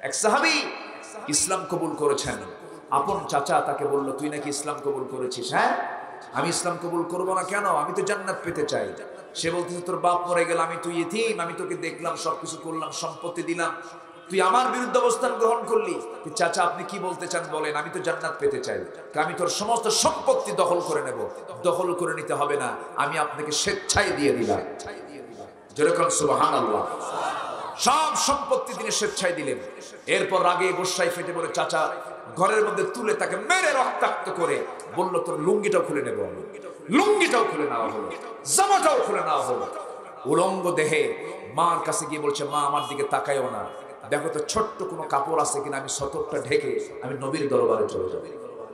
এক সাহাবী ইসলাম কবুল করেছেন, আপন চাচা তাকে বলল, তুই নাকি ইসলাম কবুল করেছিস? হ্যাঁ, আমি ইসলাম কবুল করব না কেন? আমি তো জান্নাত পেতে চাই। সে বলতেছে, তোর বাপ মরে গেল, আমি তুই ইতিম, আমি তোকে দেখলাম, সবকিছু করলাম, সম্পত্তি দিলাম, তুই আমার বিরুদ্ধে অবস্থান গ্রহণ করলি। চাচা আপনি কি বলতে চান বলেন, আমি তো জান্নাত পেতে চাই, আমি তোর সমস্ত সম্পত্তি দখল করে নেব। দখল করে নিতে হবে না, আমি আপনাকে স্বেচ্ছায় দিয়ে দিলাম। যেরকম সুবহানাল্লাহ, সব সম্পত্তি তিনি স্বেচ্ছায় দিলেন। এরপর রাগে গোসায় ফেটে পড়ে চাচা ঘরের মধ্যে তুলে তাকে মেরে রক্তাক্ত করে বলল, তোর লুঙ্গিটাও খুলে নেব। লুঙ্গিটাও খুলে নেওয়া হলো, জামাটাও খুলে নেওয়া হলো। উলঙ্গ দেহে মার কাছে গিয়ে বলছে, মা আমার দিকে তাকায়ও না, দেখো তো ছোট্ট কোনো কাপড় আছে কিনা, আমি সতর্কটা ঢেকে আমি নবীর দরবারে চলে যাব।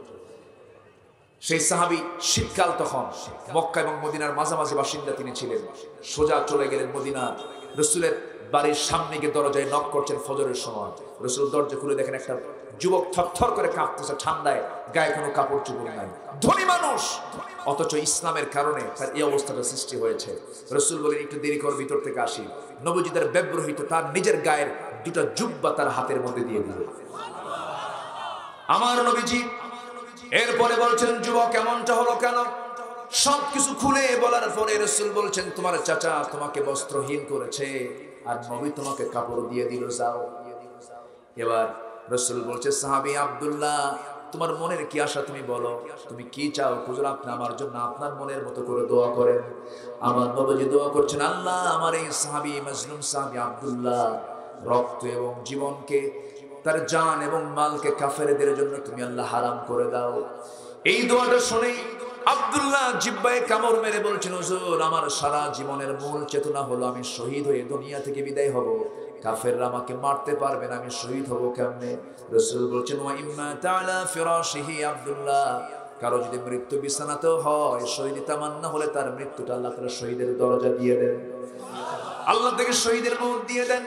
সেই সাহাবী, শীতকাল তখন, মক্কা এবং মদিনার মাঝামাঝি বাসিন্দা তিনি ছিলেন। সোজা চলে গেলেন মদিনা। রসুলের বাড়ির সামনে গিয়ে দরজায় নক করছেন ফজরের সময়। রসুল দরজা খুলে দেখেন একটা যুবক থরথর করে কাঁপতেছে ঠান্ডায়, গায়ে কোনো কাপড় চোপড় নাই, ধনী মানুষ, অথচ ইসলামের কারণে তার এই অবস্থাটা সৃষ্টি হয়েছে। রসুল বলেন, একটু দেরি কর, ভিতর থেকে আসি। নবীজি তার ব্যবহৃত তার নিজের গায়ের দুটা জুব্বা তার হাতের মধ্যে দিয়ে দিল। আমার নবীজি এরপরে বলছেন, যুবক এমনটা হলো কেন? সবকিছু খুলে বলার পরে রাসূল বলছেন, তোমার চাচা তোমাকে বস্ত্রহীন করেছে আর নবী তোমাকে কাপড় দিয়ে দিল, যাও। এবার রাসূল বলছে, সাহাবী আব্দুল্লাহ, তোমার মনের কি আশা তুমি বলো, তুমি কি চাও? হুজুর আপনি আমার জন্য আপনার মনের মতো করে দোয়া করেন। আমার নবীজি দোয়া করছেন, আল্লাহ আমার এই সাহাবী মাজলুম সাহাবী আব্দুল্লাহ রক্ত এবং জীবনকে, তার জান এবং মালকে কাফেরদের জন্য তুমি আল্লাহ হারাম করে দাও। এই দোয়াটা শুনে আব্দুল্লাহ জিহ্বায় কামড় মেরে বলছেন, হুজুর আমার সারা জীবনের মূল চেতনা হলো আমি শহীদ হয়ে দুনিয়া থেকে বিদায় হব, কাফেররা আমাকে মারতে পারবে না, আমি শহীদ হব কেমনে? রাসূল বলছেন, ওয়া ইম্মা তাআলা ফিরাশিহি আব্দুল্লাহ, কারো যদি মৃত্যু বিছানাতেও হয়, শহীদ তামান্না হলে তার মৃত্যুটা আল্লাহ তাআলা শহীদের দরজা দিয়ে দেন, আল্লাহ থেকে শহীদের মওত দিয়ে দেন।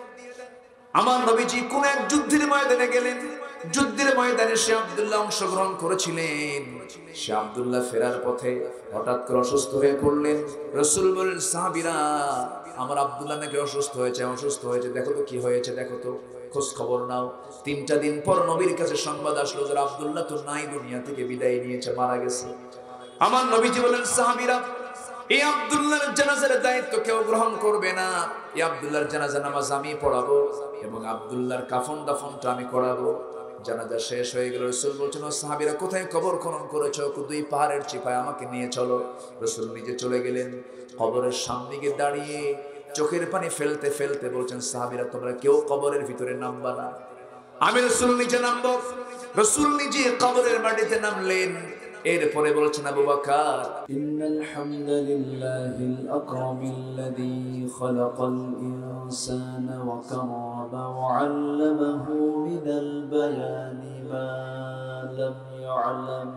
আমার নবীজি কোন এক যুদ্ধের ময়দানে গেলেন, যুদ্ধের ময়দানে সে আব্দুল্লাহ অংশগ্রহণ করেছিলেন। সে আব্দুল্লাহ ফেরার পথে হঠাৎ করে অসুস্থ হয়ে পড়লেন। রাসূল বলেন, সাহাবীরা আমার আব্দুল্লাহ নাকি অসুস্থ হয়েছে, দেখো তো কি হয়েছে, দেখো তো, খোঁজ খবর নাও। 3টা দিন পর নবীর কাছে সংবাদ আসলো যে আব্দুল্লাহ তো নাই, দুনিয়া থেকে বিদায় নিয়েছে, মারা গেছে। আমার নবীজি বলেন, সাহাবীরা এই আব্দুল্লাহর জানাজার দায়িত্ব কেউ গ্রহণ করবে না, এই আব্দুল্লাহর জানাজা নামাজ আমি পড়াবো এবং আব্দুল্লাহর কাফন দাফনটা আমি করাবো। জানাজা শেষ হয়ে গেল। রাসূল বলছেন, ও সাহাবীরা কোথায় কবর খনন করেছো? 2 পাহাড়ের চিপায়, আমাকে নিয়ে চলো। রাসূল নিজে চলে গেলেন, কবরের সামনে গিয়ে দাঁড়িয়ে চোখের পানি ফেলতে ফেলতে বলছেন, সাহাবীরা তোমরা কেউ কবরের ভিতরে নামবা না, আমি রাসূল নিজে নামবো। রাসূল নিজে কবরের মাটিতে নামলেন। এরপরে বলছেন আবু বকর, ইন্নাল হামদুলিল্লাহিল আকরামিল্লাযী খালাকাল ইনসানা ওয়া কারামা ওয়া 'আল্লামাহু মিনাল বায়ানি মা লাম يعلم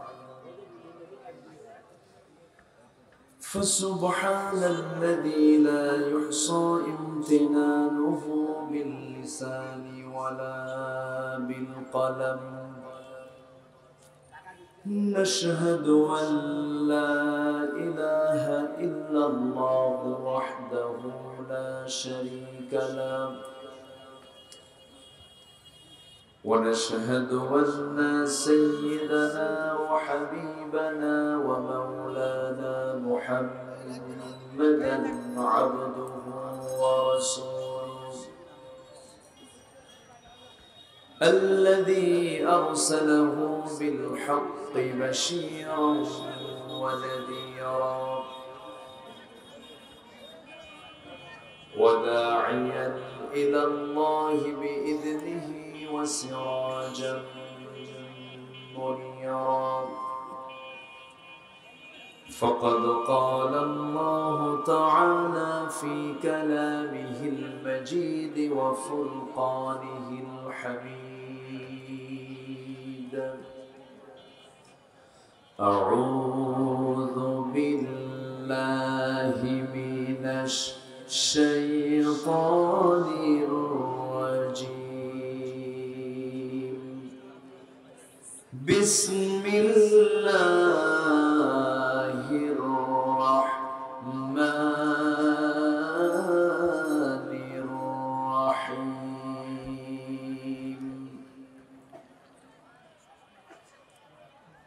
فسبحان الذي لا يحصى امتنانه باللسان ولا بالقلم نشهد أن لا إله إلا الله وحده لا شريك له ونشهد أن سيدنا وحبيبنا ومولانا محمدا عبده ورسوله الذي أرسله بالحق بشيرا ونذيرا وداعيا إلى الله بإذنه وسراجا منيرا فقد قال الله تعالى في كلامه المجيد وفرقانه الحميد أعوذ بالله من الشيطان الرجيم بسم الله الرحمن الرحيم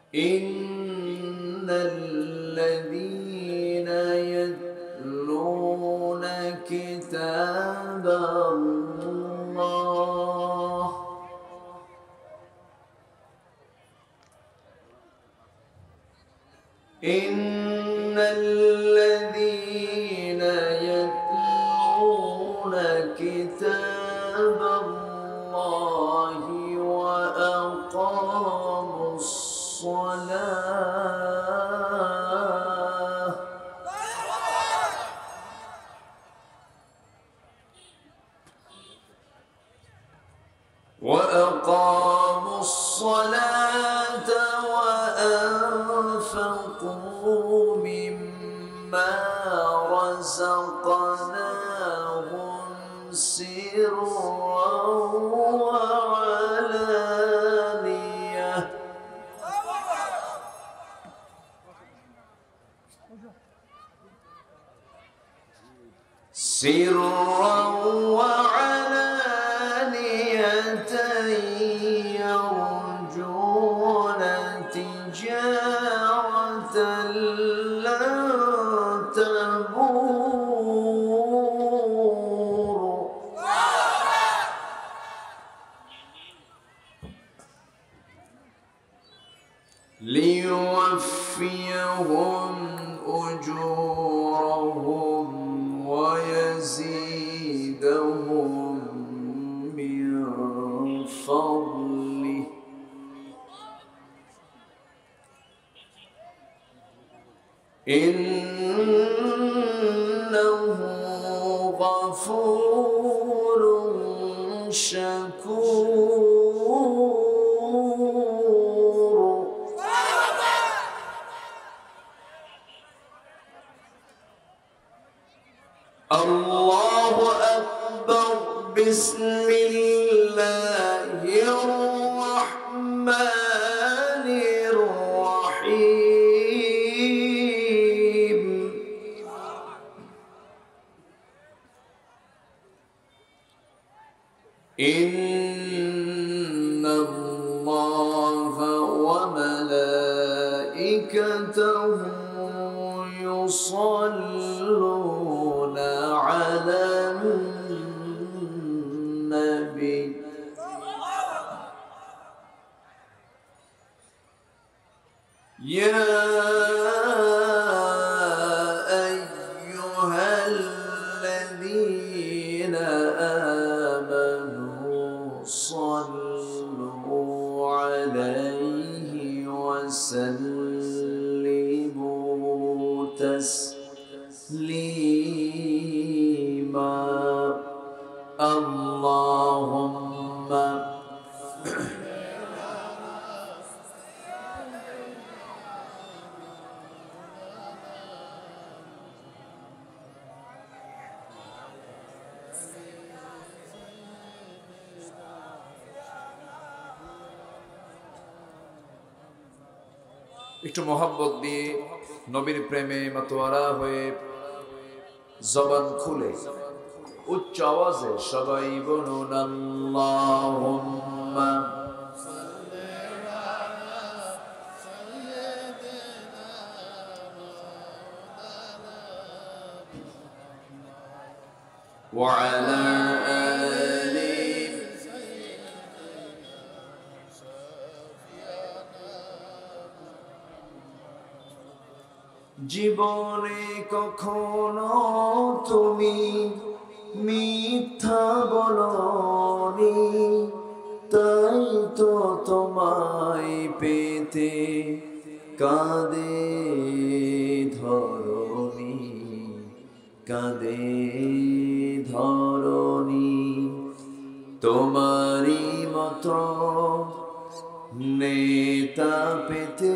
إن الذين يتلون كتاب الله إن الذين يتلون كتاب الله وأقاموا الصلاة وأنفقوا مما رزقناهم سرا وعلانية يرجون تجارة لن تبور ليوفيهم أجورهم ويزيدهم من فضله إنه غفور شكور الله أكبر بسم الله الرحمن الرحيم إن الله وملائكته يصلون على النبي يا أيها الذين آمنوا صلوا عليه وسلموا تسليما اللهم একটু মোহাব্বত দিয়ে নবীর প্রেমে মাতোয়ারা হয়ে জবান খুলে উচ্চ আওয়াজে সবাই বলুন আল্লাহুম্মা ওয়া আলা আলি জীবনে কখনো তুমি মিথ্যা বলনি, তাই তো তোমায় পেতে কাঁদে ধরণী, কাঁদে ধরণী। তোমারই মতো নেতা পেতে,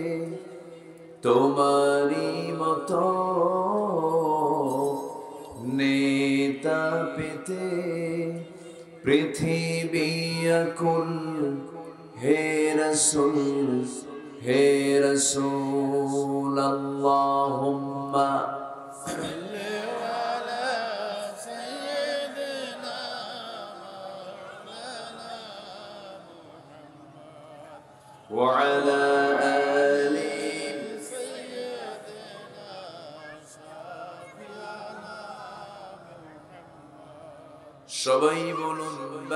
তোমারই মতো নেতা পেতে পৃথিবী আকুল। হে রাসূল, হে রাসূল, আল্লাহুম্মা وعلى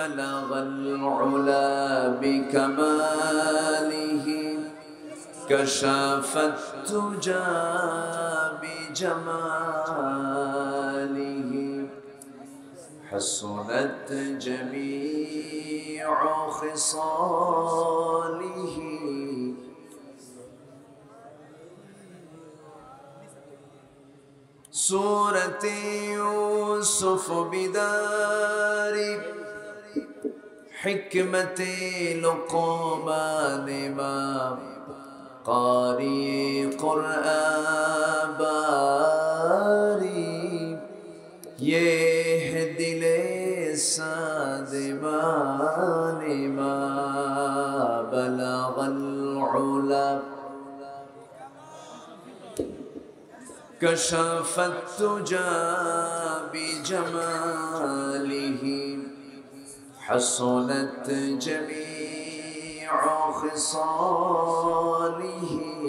بلغ العلا بكماله كشف التجى بجماله حسنت جميع خصاله سورة يوسف بدار حكمة لقمان ما قارئ قرآن باري يهدي لسان ما بلغ العلا كشف التجى بجماله حسنت جميع خصاله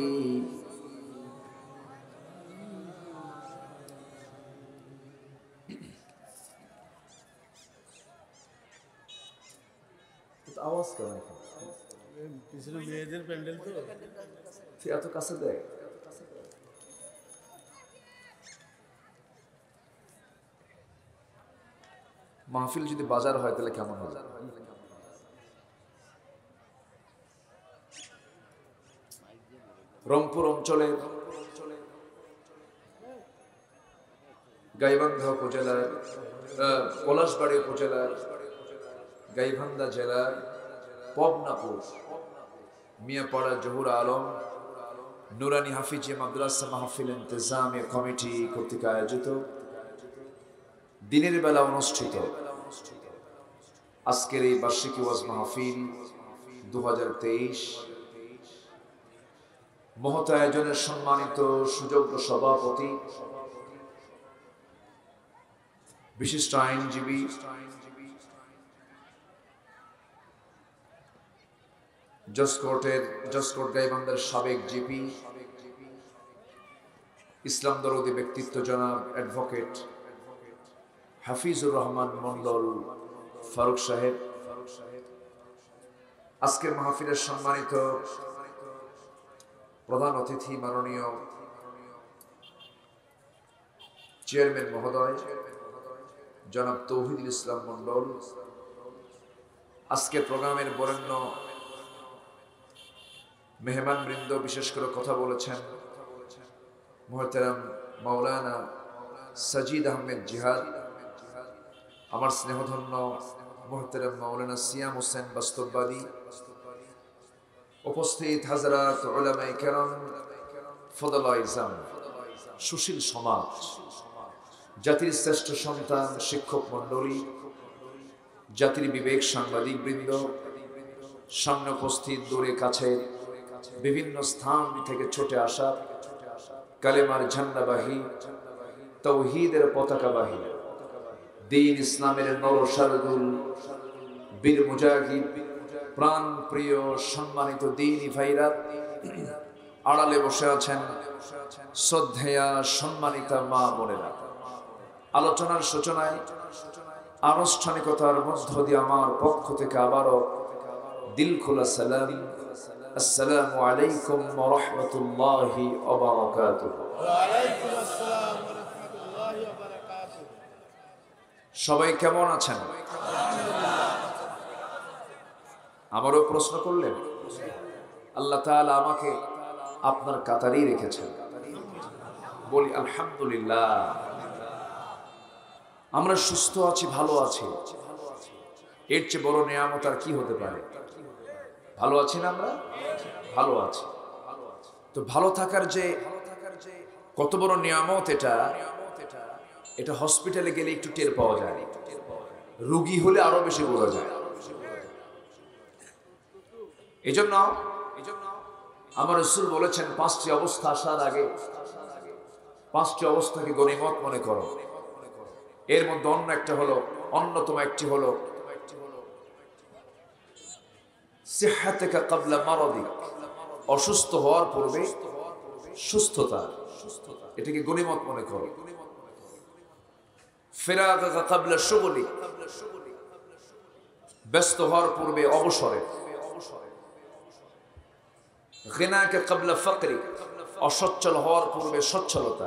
আওয়াজ কেন পিছনে মেয়েদের প্যান্ডেল তো এত কাছে দেয় মাহফিল যদি বাজার হয় তাহলে কেমন হবে রংপুর অঞ্চলের গাইবান্ধা উপজেলার পলাশবাড়ী উপজেলার গাইবান্ধা জেলার পবনাপুর মিয়াপাড়া জহুর আলম নুরানি হাফিজি মাদ্রাসা মাহফিল ইন্তেজামিয়া কমিটি কর্তৃক আয়োজিত দিনের বেলা অনুষ্ঠিত আজকের এই বার্ষিকী ওয়াজ মাহফিল 2023 মহৎ আয়োজনের সম্মানিত সুযোগ্য সভাপতি বিশিষ্ট আইনজীবী জসকোট গাইবান্ধার সাবেক জিপি ইসলাম দরদি ব্যক্তিত্ব জনাব অ্যাডভোকেট হাফিজুর রহমান মন্ডল ফারুক সাহেব, আজকের মাহফিলের সম্মানিত প্রধান অতিথি মাননীয় চেয়ারম্যান মহোদয় জনাব তৌহিদুল ইসলাম মন্ডল, আজকের প্রোগ্রামের বরেণ্য মেহমান বৃন্দ, বিশেষ করে কথা বলেছেন মুহতারাম মাওলানা সাজিদ আহমেদ জিহাদ, আমার স্নেহধন্য মুহতারাম মাওলানা সিয়াম হোসেন বাস্তববাদী, উপস্থিত হাজরাত উলামায়ে কেরাম, ফদলা ইজাম, সুশীল সমাজ, জাতির শ্রেষ্ঠ সন্তান, শিক্ষক মণ্ডলী, জাতির বিবেক সাংবাদিক বৃন্দ, সামনে উপস্থিত দূরে কাছে বিভিন্ন স্থান থেকে ছুটে আসা কালেমার ঝান্ডাবাহী, তাওহীদের পতাকাবাহী, দ্বীন ইসলামের নরসারদুল, বীর মুজাহিদ, প্রাণ প্রিয় সম্মানিত দ্বীনি ভাইরা, আড়ালে বসে আছেন শ্রদ্ধেয়া সম্মানিতা মা বোনেরা। আলোচনার সূচনায় আনুষ্ঠানিকতার মধ্য দিয়ে আমার পক্ষ থেকে আবারও দিল খোলা সালাম, আসসালামু আলাইকুম ওয়া রাহমাতুল্লাহি ওয়া বারাকাতুহু। ওয়া আলাইকুম আসসালাম ওয়া রাহমাতুল্লাহি ওয়া বারাকাতুহু। সবাই কেমন আছেন? আমারও প্রশ্ন করলেন, আল্লাহ তাআলা আমাকে আপনার কাতারেই রেখেছেন, বলি আলহামদুলিল্লাহ। আমরা সুস্থ আছি, ভালো আছি, এর চেয়ে বড় নিয়ামত আর কি হতে পারে? ভালো আছি না আমরা? ভালো আছি। তো ভালো থাকার যে কত বড় নিয়ামত, এটা হসপিটালে গেলে একটু টের পাওয়া যায়, রোগী হলে আরো বেশি বোঝা যায়। এজন্য আমার রাসূল বলেছেন, 5টি অবস্থা আসার আগে 5টি অবস্থাকে গনিমত মনে করো। এর মধ্যে অন্যতম একটি হলো সিহহাতুকা ক্বাবলা মারাদিক, অসুস্থ হওয়ার পূর্বে সুস্থতা, এটাকে গনিমত মনে করো। ফিরাগাকা ক্বাবলা শুগলিক, ব্যস্ত হওয়ার পূর্বে অবসরে, গিনাকে ক্বাবলা ফাকরি, অসচ্ছল হওয়ার পূর্বে সচ্ছলতা,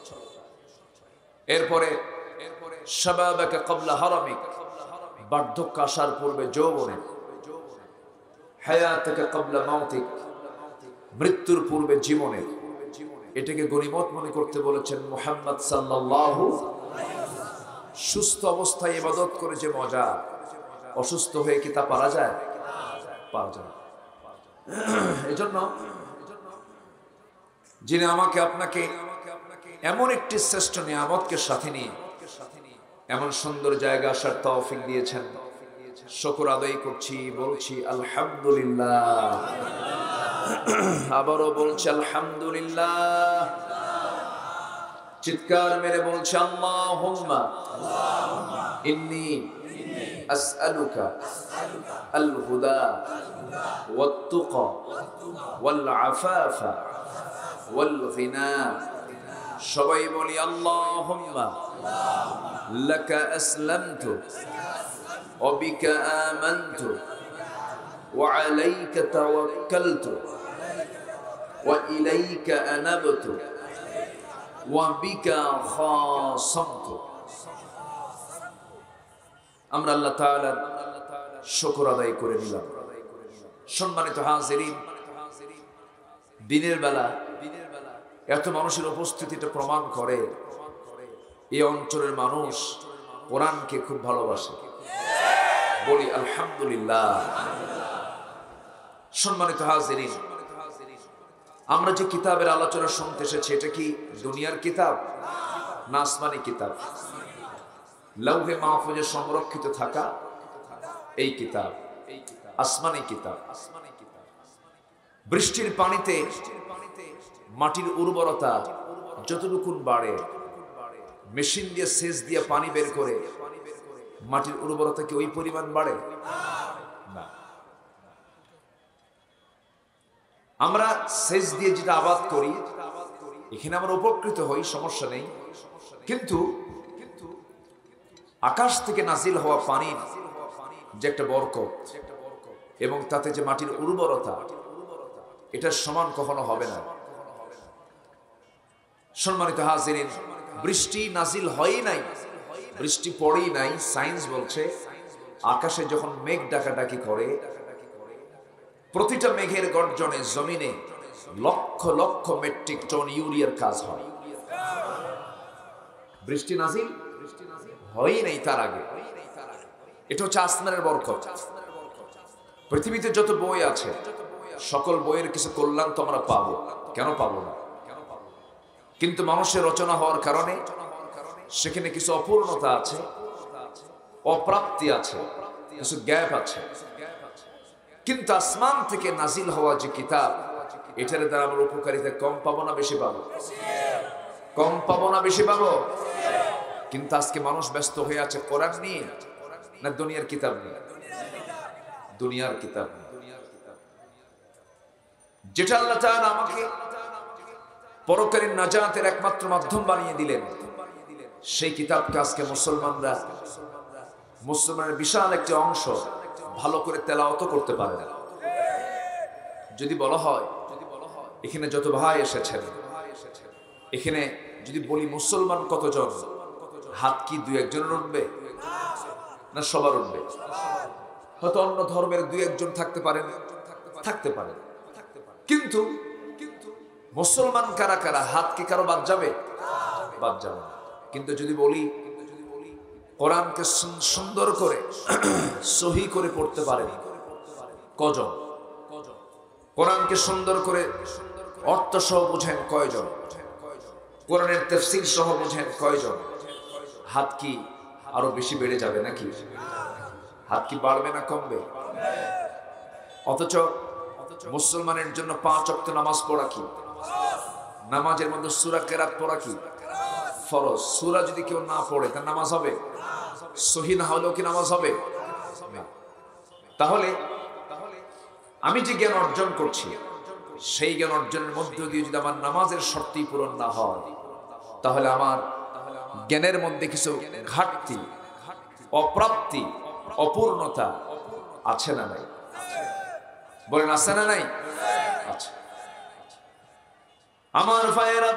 এরপরে শাবাবাকে ক্বাবলা হারামিক, বার্ধক্য আসার পূর্বে যৌবনে, হায়াতাকে ক্বাবলা মাউতিক, মৃত্যুর পূর্বে জীবনে। এটাকে গনিমত মনে করতে বলেছেন মুহাম্মদ সাল্লাল্লাহু। সুস্থ অবস্থায় ইবাদত করে যে মজা, অসুস্থ হয়ে কি তা পারা যায়? পারা যায়। এজন্য যিনি আমাকে আপনাকে এমন একটি শ্রেষ্ঠ নিয়ামতকে সাথে নিয়ে এমন সুন্দর জায়গা আসার তৌফিক দিয়েছেন, শুকর আদায় করছি, বলছি আলহামদুলিল্লাহ। আবারও বলছি আলহামদুলিল্লাহ। চিৎকার মেরে বলছি আল্লাহুম্মা ইন্নী আসআলুকা আল হুদা ওয়াত তুকা ওয়াল আফাফা ওয়াল গিনা। সবাই বলি আল্লাহুম্মা লাকা আসলামতু ওয়া বিকা আমানতু ওয়া আলাইকা তাওয়াক্কালতু ওয়া ইলাইকা আনাবতু ওয়া বিকা খাসামতু। আমরা আল্লাহ তাআলার শুকর আদায় করে নিলাম। সম্মানিত হাজিরিন, দিনের বেলা এত মানুষের উপস্থিতিটা প্রমাণ করে এই অঞ্চলের মানুষ কোরআনকে খুব ভালোবাসে। বলি আলহামদুলিল্লাহ। সম্মানিত হাজিরিন, আমরা যে কিতাবের আলোচনা শুনতে এসেছি, এটা কি দুনিয়ার কিতাব না আসমানি কিতাব? লৌহে মাহফুজে সংরক্ষিত থাকা এই কিতাব আসমানি কিতাব। বৃষ্টির পানিতে মাটির উর্বরতা যতটুকুন বাড়ে, মেশিন দিয়ে সেচ দিয়ে পানি বের করে মাটির উর্বরতা কি ওই পরিমাণ বাড়ে? না। আমরা সেচ দিয়ে যেটা আবাদ করি, এখানে আমরা উপকৃত হই, সমস্যা নেই। কিন্তু আকাশ থেকে নাজিল হওয়া পানির যে একটা বরকত এবং তাতে যে মাটির উর্বরতা, এটার সমান কখনো হবে না। সম্মানিত হাজিরিন, বৃষ্টি নাজিল হয়ই নাই, বৃষ্টি পড়েই নাই। সায়েন্স বলছে আকাশে যখন মেঘ ডাকাডাকি করে, প্রতিটা মেঘের গর্জনে জমিনে লক্ষ লক্ষ মেট্রিক টন ইউরিয়ার কাজ হয়। বৃষ্টি নাজিল হয়ই নাই তার আগে। এটা হচ্ছে আসমানের বরকত। পৃথিবীতে যত বই আছে, সকল বইয়ের কিছু কল্যাণ তো আমরা পাবো, কেন পাবো না? কিন্তু মানুষের রচনা হওয়ার কারণে সেখানে কিছু অপূর্ণতা আছে, অপ্রাপ্তি আছে, কিছু গ্যাপ আছে। কিন্তু আসমান থেকে নাজিল হওয়া যে কিতাব, এটার দ্বারা আমরা উপকারিতা কম পাবো না বেশি পাবো? কম পাবো না বেশি পাবো? কিন্তু আজকে মানুষ ব্যস্ত হয়ে আছে কোরআন নিয়ে না দুনিয়ার কিতাব নিয়ে? দুনিয়ার কিতাব। যেটা আল্লাহ তাআলা আমাকে পরকালীন নাজাতের একমাত্র মাধ্যম বানিয়ে দিলেন, সেই কিতাবকে আজকে মুসলমানের বিশাল একটি অংশ ভালো করে তেলাওয়াত করতে পারে না। যদি বলা হয় এখানে যত ভাই এসেছেন, এখানে যদি বলি মুসলমান কতজন, হাত কি দুই একজনের উঠবে না সবার উঠবে? হয়তো অন্য ধর্মের দুই একজন থাকতে পারেন, কিন্তু মুসলমান কারা কারা, হাত কি কারো বাদ যাবে? বাদ যাবে না। কিন্তু যদি বলি কোরআনকে সুন্দর করে সহি করে পড়তে পারেন কজন? কোরআনকে সুন্দর করে অর্থ সহ বুঝেন কয়জন? কোরআনের তাফসীর সহ বুঝেন কয়জন? হাত কি আরো বেশি বেড়ে যাবে নাকি? হাত কি বাড়বে না কমবে? অথচ মুসলমানের জন্য 5 ওয়াক্ত নামাজ পড়া কি, নামাজের মধ্যে সূরা কেরাত পড়া কি ফরজ। সূরা যদি কেউ না পড়ে তার নামাজ হবে? সহি না হলেও কি নামাজ হবে? তাহলে আমি যে জ্ঞান অর্জন করছি, সেই জ্ঞান অর্জনের মধ্য দিয়ে যদি আমার নামাজের শর্তই পূরণ না হয়, তাহলে আমার জ্ঞানের মধ্যে কিছু ঘাটতি, অপ্রাপ্তি, অপূর্ণতা আছে না নাই? বলেন আছে না নাই? আচ্ছা। আমার ভাইয়েরা,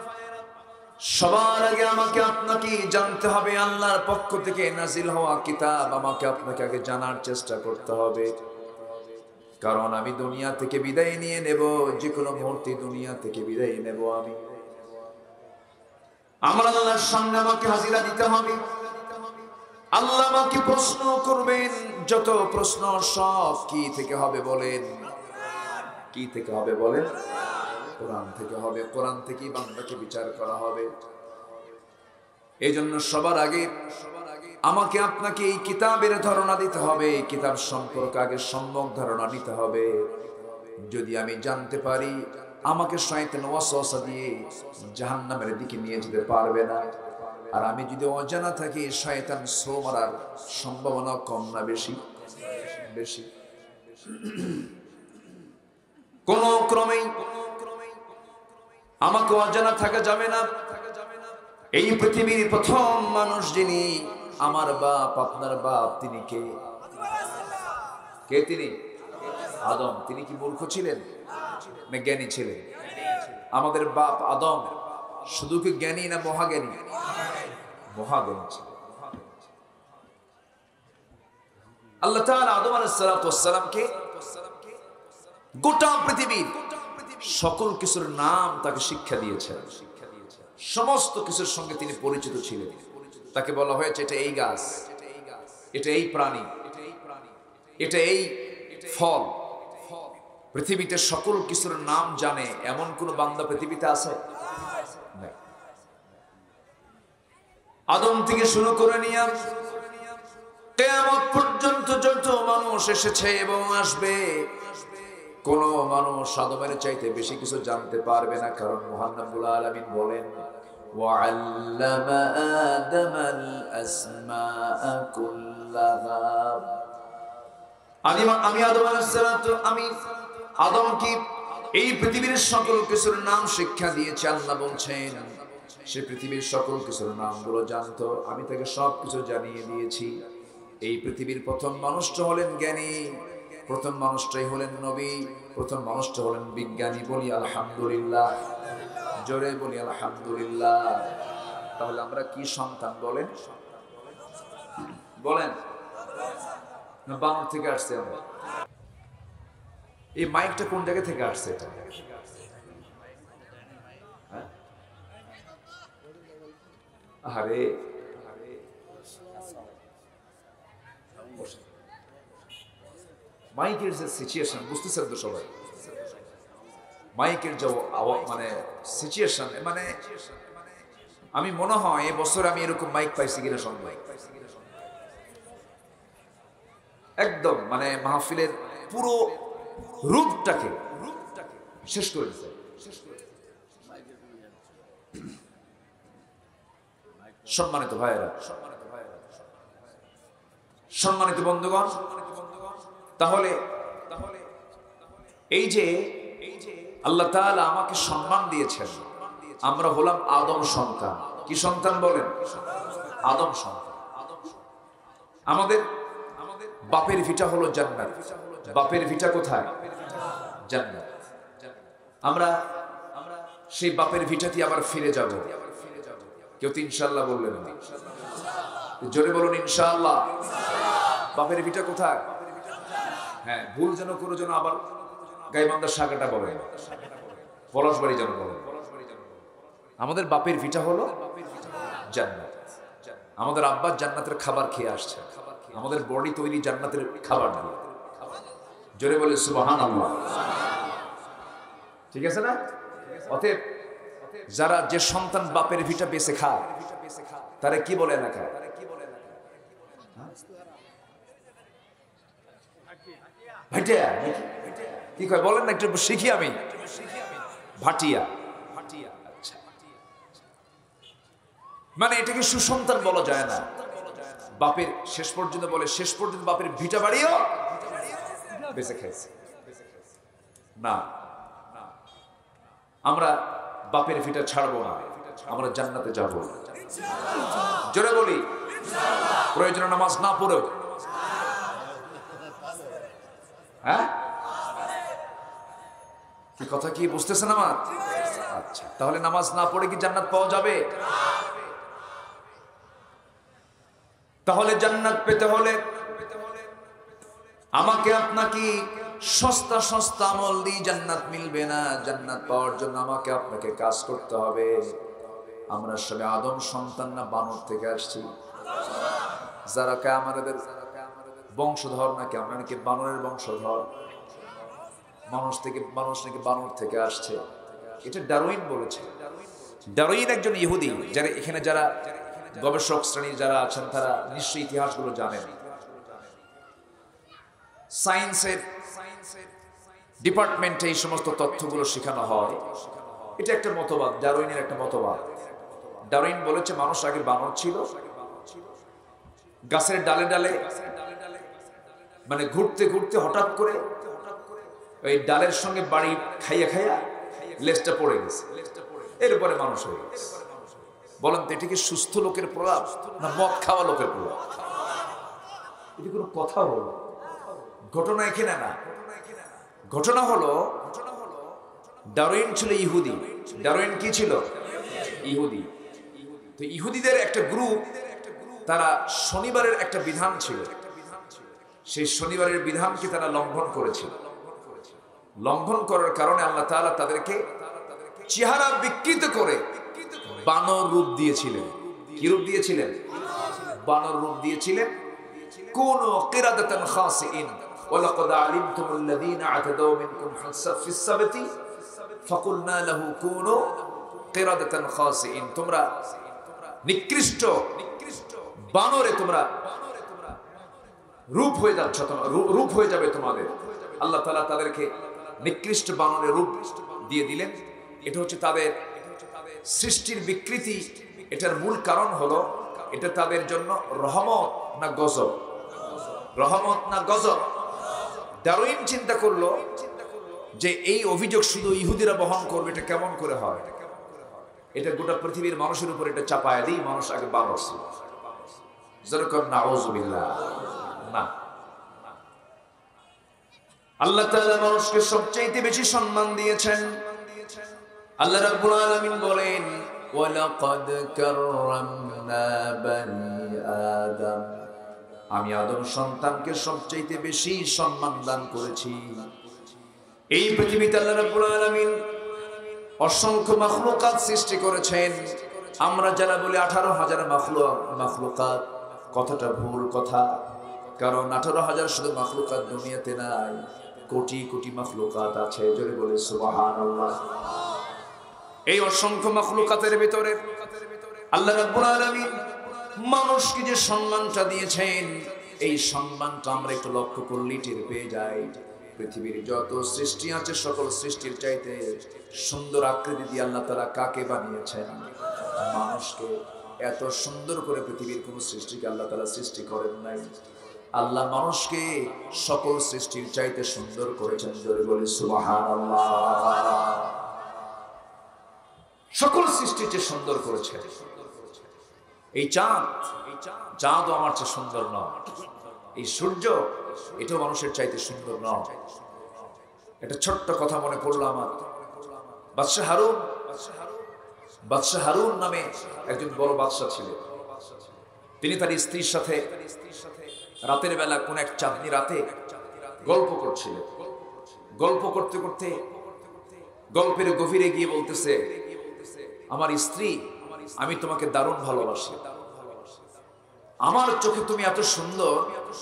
সবার আগে আমাকে আপনাকে জানতে হবে আল্লাহর পক্ষ থেকে নাজিল হওয়া কিতাব আমাকে আপনাকে আগে জানার চেষ্টা করতে হবে। কারণ আমি দুনিয়া থেকে বিদায় নিয়ে নেব, যে কোনো মুহূর্তে দুনিয়া থেকে বিদায় নেব আমি। আমার আল্লাহর সামনে আমাকে হাজিরা দিতে হবে। আল্লাহ আমাকে প্রশ্ন করবেন, যত প্রশ্ন সব কি থেকে হবে বলেন? কি থেকে হবে বলেন? কোরআন থেকে হবে। কোরআন থেকেই বান্দাকে বিচার করা হবে। এই জন্য সবার আগে আমাকে আপনাকে এই কিতাবের ধারণা দিতে হবে। এই কিতাব সম্পর্কে আগে সম্যক ধারণা নিতে হবে। যদি আমি জানতে পারি, আমাকে শয়তান ওয়াসওয়াসা দিয়ে জাহান্নামের দিকে নিয়ে যেতে পারবে না। আর আমি যদি অজানা থাকি, শয়তান ছো মারার সম্ভাবনা কম না বেশি? বেশি। কোন ক্রমেই আমাকে অজানা থাকা যাবে না। এই পৃথিবীর প্রথম মানুষ যিনি, আমার বাপ আপনার বাপ, তিনি কে? কে তিনি? আদম। তিনি কি মূর্খ ছিলেন না জ্ঞানী ছিলেন? আমাদের বাপ আদম শুধু কি জ্ঞানী না মহাজ্ঞানী? মহাজ্ঞানী ছিলেন। আল্লাহ তাআলা আদম আলাইহিস সালাতু ওয়াস সালামকে গোটা পৃথিবীর সকল কিছুর নাম তাকে শিক্ষা দিয়েছেন। সমস্ত কিছুর সঙ্গে তিনি পরিচিত ছিলেন। তাকে বলা হয়েছে এটা এই গাছ, এটা এই প্রাণী, এটা এই ফল। পৃথিবীতে সকল কিছুর নাম জানে এমন কোন বান্দা পৃথিবীতে আছে? আদম থেকে শুরু করে নিয়ে কিয়ামত পর্যন্ত যত মানুষ এসেছে এবং আসবে, কোন মানুষ আদমের চাইতে বেশি কিছু জানতে পারবে না। কারণ মহান রব্বুল আলামিন বলেন, ওয়া'আল্লামা আদামাল আসমাআ কুল্লাহা। আমি আদম আলাইহিস সালাতু আমি আদমকে এই পৃথিবীর সকল কিছুর নাম শিক্ষা দিয়েছি। আল্লাহ বলছেন সে পৃথিবীর সকল কিছুর নামগুলো জানতো, আমি তাকে সব কিছু জানিয়ে দিয়েছি। এই পৃথিবীর প্রথম মানুষটা হলেন জ্ঞানী, প্রথম মানুষটাই হলেন নবী, প্রথম মানুষটা হলেন বিজ্ঞানী। বলি আলহামদুলিল্লাহ, জোরে বলি আলহামদুলিল্লাহ। তাহলে আমরা কি সন্তান বলেন? বলেন না বানর থেকে আসছে আমরা? এই মাইকটা কোন জায়গা থেকে আসছে? এটা আরে মাইকের যে সিচুয়েশন বুঝতেছেন তো সবাই? মাইকের যে মানে সিচুয়েশন, মানে আমি মনে হয় এবছর আমি এরকম মাইক পাইছি কিনা সন্দেহ। একদম মানে মাহফিলের পুরো রূপটাকে শেষ করে দিচ্ছে। সম্মানিত ভাইয়েরা, সম্মানিত বন্ধুগণ, তাহলে এই যে আল্লাহ তাআলা আমাকে সম্মান দিয়েছেন, আমরা হলাম আদম সন্তান। কি সন্তান বলেন? আদম সন্তান। আমাদের বাপের ভিটা হলো জান্নাত। বাপের ভিটা কোথায়? জান্নাত। আমরা সেই বাপের ভিটাতে আবার ফিরে যাব। কেউ তো ইনশাআল্লাহ বললেন না? জোরে বলুন ইনশাআল্লাহ। বাপের ভিটা কোথায়? হ্যাঁ, ভুল যেন করে যেন আবার গাইবান্ধার শাখাটা বলে, পলাশবাড়ি যেন বলে। আমাদের বাপের ভিটা হলো জান্নাত। আমাদের আব্বা জান্নাতের খাবার খেয়ে আসছে, আমাদের বডি তৈরি জান্নাতের খাবার দিয়ে। জোরে বলে সুবহানাল্লাহ। ঠিক আছে না? অতএব যারা যে সন্তান বাপের ভিটা বেঁচে খায় তারা কি বলে এলাকায়? ভাটিয়া কি কয় বলেন না, একটু শিখি আমি। ভাটিয়া। আচ্ছা, মানে এটাকে সুসন্তান বলা যায় না। বাপের শেষ পর্যন্ত বলে, শেষ পর্যন্ত বাপের ভিটা বাড়িও বেঁচে খাইছে না। আমরা বাপের ভিটা ছাড়বো না, আমরা জান্নাতে যাব। জোরে বলি, প্রয়োজনে নামাজ না পড়েও হ্যাঁ, কি কথা কি বুঝতেছেন আমার? আচ্ছা, তাহলে নামাজ না পড়ে কি জান্নাত পাওয়া যাবে? তাহলে জান্নাত পেতে হলে আমাকে আপনাকে সস্তা সস্তা আমল দিয়ে জান্নাত মিলবে না। জান্নাত পাওয়ার জন্য আমাকে আপনাকে কাজ করতে হবে। আমরা সবে আদম সন্তান না বানর থেকে আসছি? যারা কে আমাদের বংশধর নাকি আমরা নাকি বানরের বংশধর? মানুষ নাকি বানর থেকে আসছে, এটা ডারউইন বলেছে। ডারউইন একজন ইহুদি, যারা এখানে যারা গবেষক শ্রেণী যারা আছেন তারা নিশ্চয়ই ইতিহাসগুলো জানেন। সায়েন্সের ডিপার্টমেন্টে এই সমস্ত তথ্যগুলো শেখানো হয়। এটা একটা মতবাদ, ডারউইনের একটা মতবাদ। ডারউইন বলেছে মানুষ আগে বানর ছিল, গাছের ডালে ডালে মানে ঘুরতে ঘুরতে হঠাৎ করে ওই ডালের সঙ্গে বাড়ি খাইয়া খাইয়া লেজটা পড়ে গেছে, এরপরে মানুষ হয়ে গেছে। বলেন তো এটা কি সুস্থ লোকের প্রলাপ না মদ খাওয়া লোকের প্রলাপ? এটা কোনো কথা হলো? ঘটনা এখানে না। ঘটনা হলো ডারউইন ছিল ইহুদি। ডারউইন কি ছিল? ইহুদি। তো ইহুদিদের একটা গ্রুপ, তারা শনিবারের একটা বিধান ছিল, সেই শনিবারের বিধানকে তারা লঙ্ঘন করেছিল। লঙ্ঘন করার কারণে আল্লাহ তাআলা তাদেরকে চেহারা বিকৃত করে বানর রূপ দিয়েছিলেন। কি রূপ দিয়েছিলেন? বানর রূপ দিয়েছিলেন। কোন কিরাদাতান খাসিইন ওয়ালাকাদ আলিমতুমুল্লাযীনা আতাদাউ মিনকুম ফিস সাবতি ফাকুলনা লাহু কুনু কিরাদাতান খাসিইন। তোমরা নিকৃষ্ট বানরে তোমরা রূপ হয়ে যাচ্ছ, রূপ হয়ে যাবে তোমাদের। আল্লাহ তাআলা তাদেরকে নিকৃষ্ট বানরের রূপ দিয়ে দিলেন। এটা হচ্ছে তাদের সৃষ্টির বিকৃতি। এটার মূল কারণ হলো এটা তাদের জন্য রহমত না গজব? রহমত না গজব? ডারউইন চিন্তা করলো যে এই অভিযোগ শুধু ইহুদিরা বহন করবে, এটা কেমন করে হয়? এটা গোটা পৃথিবীর মানুষের উপর এটা চাপায় দিই, মানুষ আগে বানর ছিল। যেরকম নাউযুবিল্লাহ। না, আল্লাহ তাআলা মানুষকে সবচেয়ে বেশি সম্মান দিয়েছেন। আল্লাহ রাব্বুল আলামিন বলেন ওয়ালাকাদ কাররামনা বানি আদম, আমি আদম সন্তানকে সবচেয়ে বেশি সম্মান দান করেছি। এই পৃথিবীতে আল্লাহ রাব্বুল আলামিন অসংখ্য মাখলুকাত সৃষ্টি করেছেন। আমরা যারা বলি 18,000 মাখলুকাত, কথাটা ভুল কথা। কারণ 18,000 শুধু মাখলুকাত দুনিয়াতে নাই, কোটি কোটি মাখলুকাত আছে। জোরে বলে সুবহানাল্লাহ। এই অসংখ্য মাখলুকাতের ভিতরে আল্লাহ রাব্বুল আলামিন মানুষকে যে সম্মানটা দিয়েছেন, এই সম্মানটা আমরা একটু লক্ষ্য করলে টের পেয়ে যাই। পৃথিবীর যত সৃষ্টি আছে সকল সৃষ্টির চাইতে সুন্দর আকৃতি দিয়ে আল্লাহ তাআলা কাকে বানিয়েছেন? মানুষকে। এত সুন্দর করে পৃথিবীর কোন সৃষ্টিকে আল্লাহ তাআলা সৃষ্টি করেন নাই। আল্লাহ মানুষকে সকল সৃষ্টির চাইতে সুন্দর করেছেন। জোরে বলি সুবহানাল্লাহ। সকল সৃষ্টির চেয়ে সুন্দর করেছেন। এই চাঁদও আমার চেয়ে সুন্দর নয়। এই সূর্য, এটাও মানুষের চাইতে সুন্দর নয়। একটা ছোট্ট কথা মনে পড়লো আমার। বাদশাহ হারুন নামে একজন বড় বাদশাহ ছিলেন। তিনি তার স্ত্রীর সাথে রাতের বেলা কোন এক চাঁদনি রাতে গল্প করছিলেন। গল্প করতে করতে গল্পের গভীরে গিয়ে বলতেছে, আমার স্ত্রী, আমি তোমাকে দারুণ ভালোবাসি। আমার চোখে তুমি এত সুন্দর,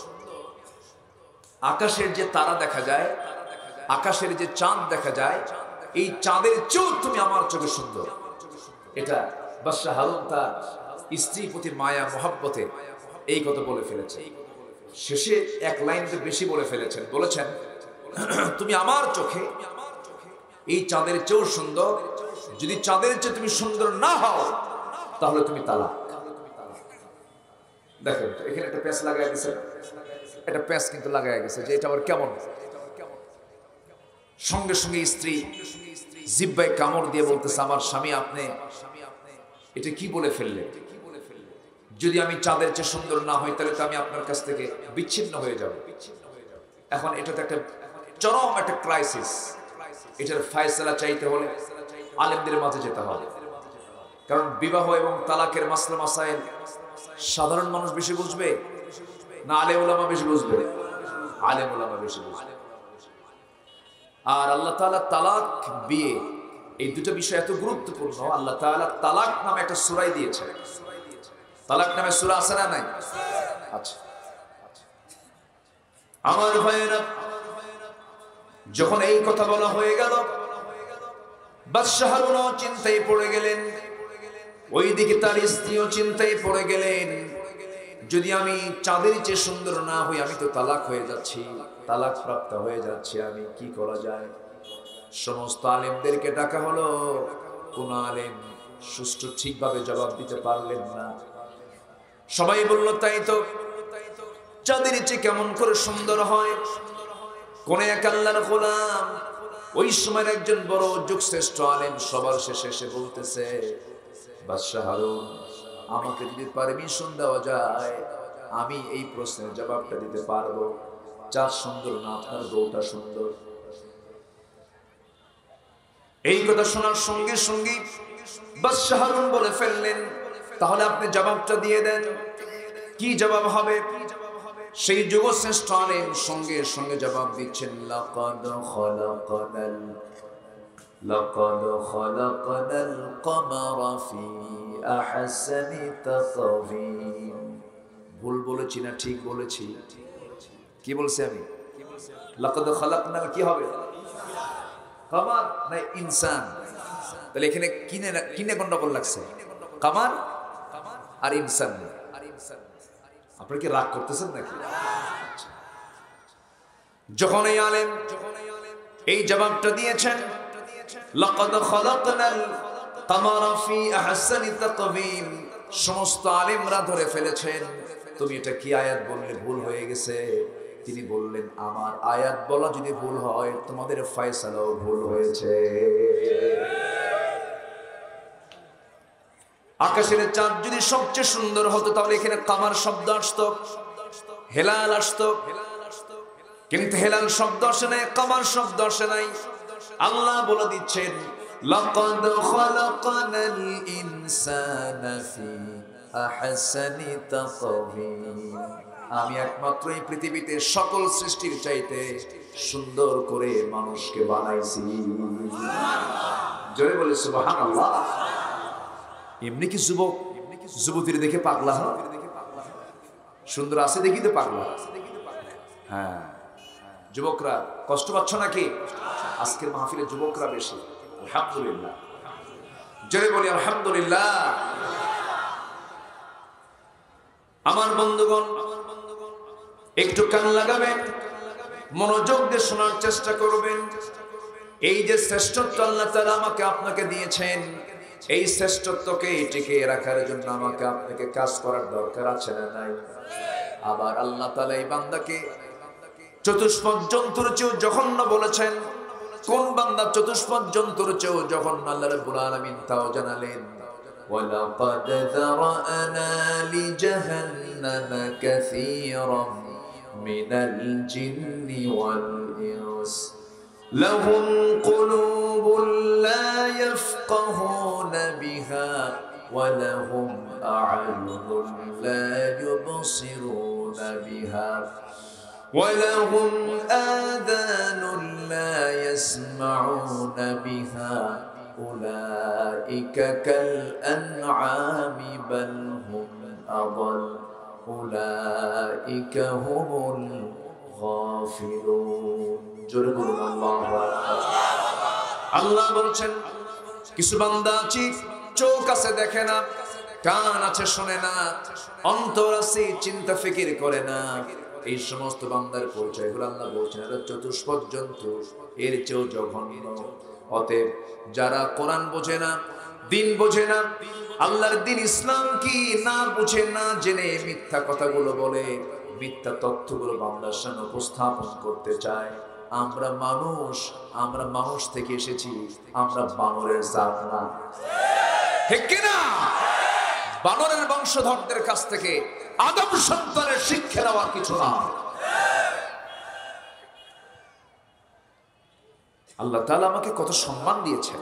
আকাশের যে তারা দেখা যায়, আকাশের যে চাঁদ দেখা যায়, এই চাঁদের চেয়েও তুমি আমার চোখে সুন্দর। এটা বাদশাহ হারুন তার স্ত্রীর প্রতি মায়া মহব্বতে এই কথা বলে ফেলেছে। শেষে এক লাইন বেশি বলে ফেলেছেন। বলেছেন, তুমি আমার চোখে এই চাঁদের চেয়েও সুন্দর। যদি চাঁদের চেয়ে তুমি সুন্দর না হও তাহলে তুমি তালাক। দেখেন এখানে একটা প্যাঁচ লাগাই গেছে, একটা প্যাঁচ কিন্তু লাগাই গেছে যে এটা আবার কেমন। সঙ্গে সঙ্গে স্ত্রী জিহ্বায় কামড় দিয়ে বলতেছে, আমার স্বামী, আপনি এটা কি বলে ফেললেন? যদি আমি চাঁদের চেয়ে সুন্দর না হই তাহলে তো আমি আপনার কাছ থেকে বিচ্ছিন্ন হয়ে যাব। এখন এটা তো একটা চরম একটা ক্রাইসিস। এটার ফায়সালা চাইতে হলে আলেমদের মাঝে যেতে হবে, কারণ বিবাহ এবং তালাকের মাসলা মাসাইল সাধারণ মানুষ বেশি বুঝবে না আলেম ওলামা বেশি বুঝবে? আলেম ওলামা বেশি বুঝবে। আর আল্লাহ তাআলা তালাক, বিয়ে, এই দুটো বিষয় এত গুরুত্বপূর্ণ। আল্লাহ তাআলা তালাক নামে একটা সূরা দিয়েছে। তালাক নামে সূরা আছে না নাই? আচ্ছা, আমার ভাইয়েরা, যখন এই কথা বলা হয়ে গেল, বাদশাহ হারুন চিন্তায় পড়ে গেলেন, ওইদিকে তার স্ত্রীও চিন্তায় পড়ে গেলেন। যদি আমি চাঁদের চেয়ে সুন্দর না হই, আমি তো তালাক হয়ে যাচ্ছি, তালাক প্রাপ্ত হয়ে যাচ্ছি, আমি কি করা যায়? সমস্ত আলেমদেরকে ডাকা হলো, কোন আলেম সুষ্ঠু ঠিকভাবে জবাব দিতে পারলেন না। সবাই বলল, তাই তো, চাঁদের চেয়ে কেমন করে সুন্দর হয়? কোন এক আল্লাহর গোলাম, ওই সময়ের একজন বড় যুগশ্রেষ্ঠ আলেম, সবার শেষে এসে বলতেছে, বাদশাহ হারুন, আমাকে যদি পারমিশন দেওয়া যায়, আমি এই প্রশ্নের জবাবটা দিতে পারবো। চাঁদ সুন্দর না আপনার বউটা সুন্দর? এই কথা শোনার সঙ্গে সঙ্গে বাদশাহ হারুন বলে ফেললেন, তাহলে আপনি জবাবটা দিয়ে দেন। কি জবাব হবে? সেই যুগশ্রেষ্ঠ আলেম সঙ্গে সঙ্গে জবাব দিচ্ছেন, লাকাদ খালাকানাল কমারা ফি আহসানি তাকওয়িম। ভুল বলেছি না ঠিক বলেছি? কি বলছি আমি? লাকাদ খালাকনাল কি হবে? কামার না ইনসান? তাহলে এখানে কিনে গন্ডগোল লাগছে, কামার আর ইনসান। আপনারা কি রাগ করতেছেন নাকি? যখন এই আলেম এই জবাবটা দিয়েছেন, লাকাদ খালাকনাল কামারা ফি আহসানি তাকওয়িম, সমস্ত আলেমরা ধরে ফেলেছেন, তুমি এটা কি আয়াত বললে ভুল হয়ে গেছে। তিনি বললেন, আমার আয়াত বলা যদি ভুল হয়, তোমাদের ফয়সালাও ভুল হয়েছে। আকাশের চাঁদ যদি সবচেয়ে সুন্দর হতো, তাহলে এখানে কামার শব্দ আসতো, হেলাল আসতো, কিন্তু হেলাল শব্দ আসে নাই, কামার শব্দ আসে নাই। আল্লাহ বলে দিচ্ছেন, লাকাদ খালাকনাল ইনসানা ফি আহসানি তাকওয়িম, আমি একমাত্র এই পৃথিবীতে সকল সৃষ্টির চাইতে সুন্দর করে মানুষকে বানাইছি। জোরে বলে সুবহানাল্লাহ। এমনি কি যুবক যুবতীর দেখে পাগলা হয়? সুন্দর আছে দেখি তো পাগলা। হ্যাঁ, যুবকরা কষ্ট পাচ্ছ নাকি? আজকের মাহফিলে যুবকরা বেশি। আলহামদুলিল্লাহ, জোরে বলি আলহামদুলিল্লাহ। আমার বন্ধুগণ, একটু কান লাগাবেন, মনোযোগ দিয়ে শোনার চেষ্টা করবেন। এই যে শ্রেষ্ঠত্ব আল্লাহ তাআলা আমাকে আপনাকে দিয়েছেন, এই শ্রেষ্ঠত্বকে টিকিয়ে রাখার জন্য আমাকে আপনাকে কাজ করার দরকার আছে না নাই? আবার আল্লাহ তাআলা এই বান্দাকে চতুষ্পদ জন্তুর চেয়েও জঘন্য বলেছেন। কোন বান্দা চতুষ্পদ জন্তুর চেয়েও জঘন্য? আল্লাহ রাব্বুল আলামিন তাও জানালেন, ওয়ালাকাদ যারানা লিজাহান্নামা কাসীরাম মিনাল জিন্নি ওয়াল ইনস লাহুম কুলুবুন লা ইয়াফকাহুনা বিহা ওয়া লাহুম আ'য়ুনুন লা ইউবসিরুনা বিহা ولهم آذان لا يسمعون بها أولئك كالأنعام بل هم أضل أولئك هم الغافلون جربون الله আল্লাহ বলছেন, কিছু বান্দা আছে চোখ আছে দেখে না, কান আছে শোনে না, অন্তর আছে চিন্তা ফিকির করে না। এই সমস্ত বান্দার পরিচয় হলো, আল্লাহ বলছেন, এরা চতুষ্পদ জন্তু, এর চেয়েও জঘন্য। অতএব যারা কোরআন বোঝে না, দিন বোঝে না, আল্লাহর দিন ইসলাম কি না বুঝে, না জেনে মিথ্যা কথাগুলো বলে, মিথ্যা তথ্যগুলো বান্দার সামনে উপস্থাপন করতে চায়, আমরা মানুষ থেকে এসেছি, আমরা বানরের জাত না। ঠিক কিনা? বানরের বংশধরদের কাছ থেকে আদম সন্তানের শিক্ষা নেওয়ার কিছু না। আল্লাহ তাআলা আমাকে কত সম্মান দিয়েছেন।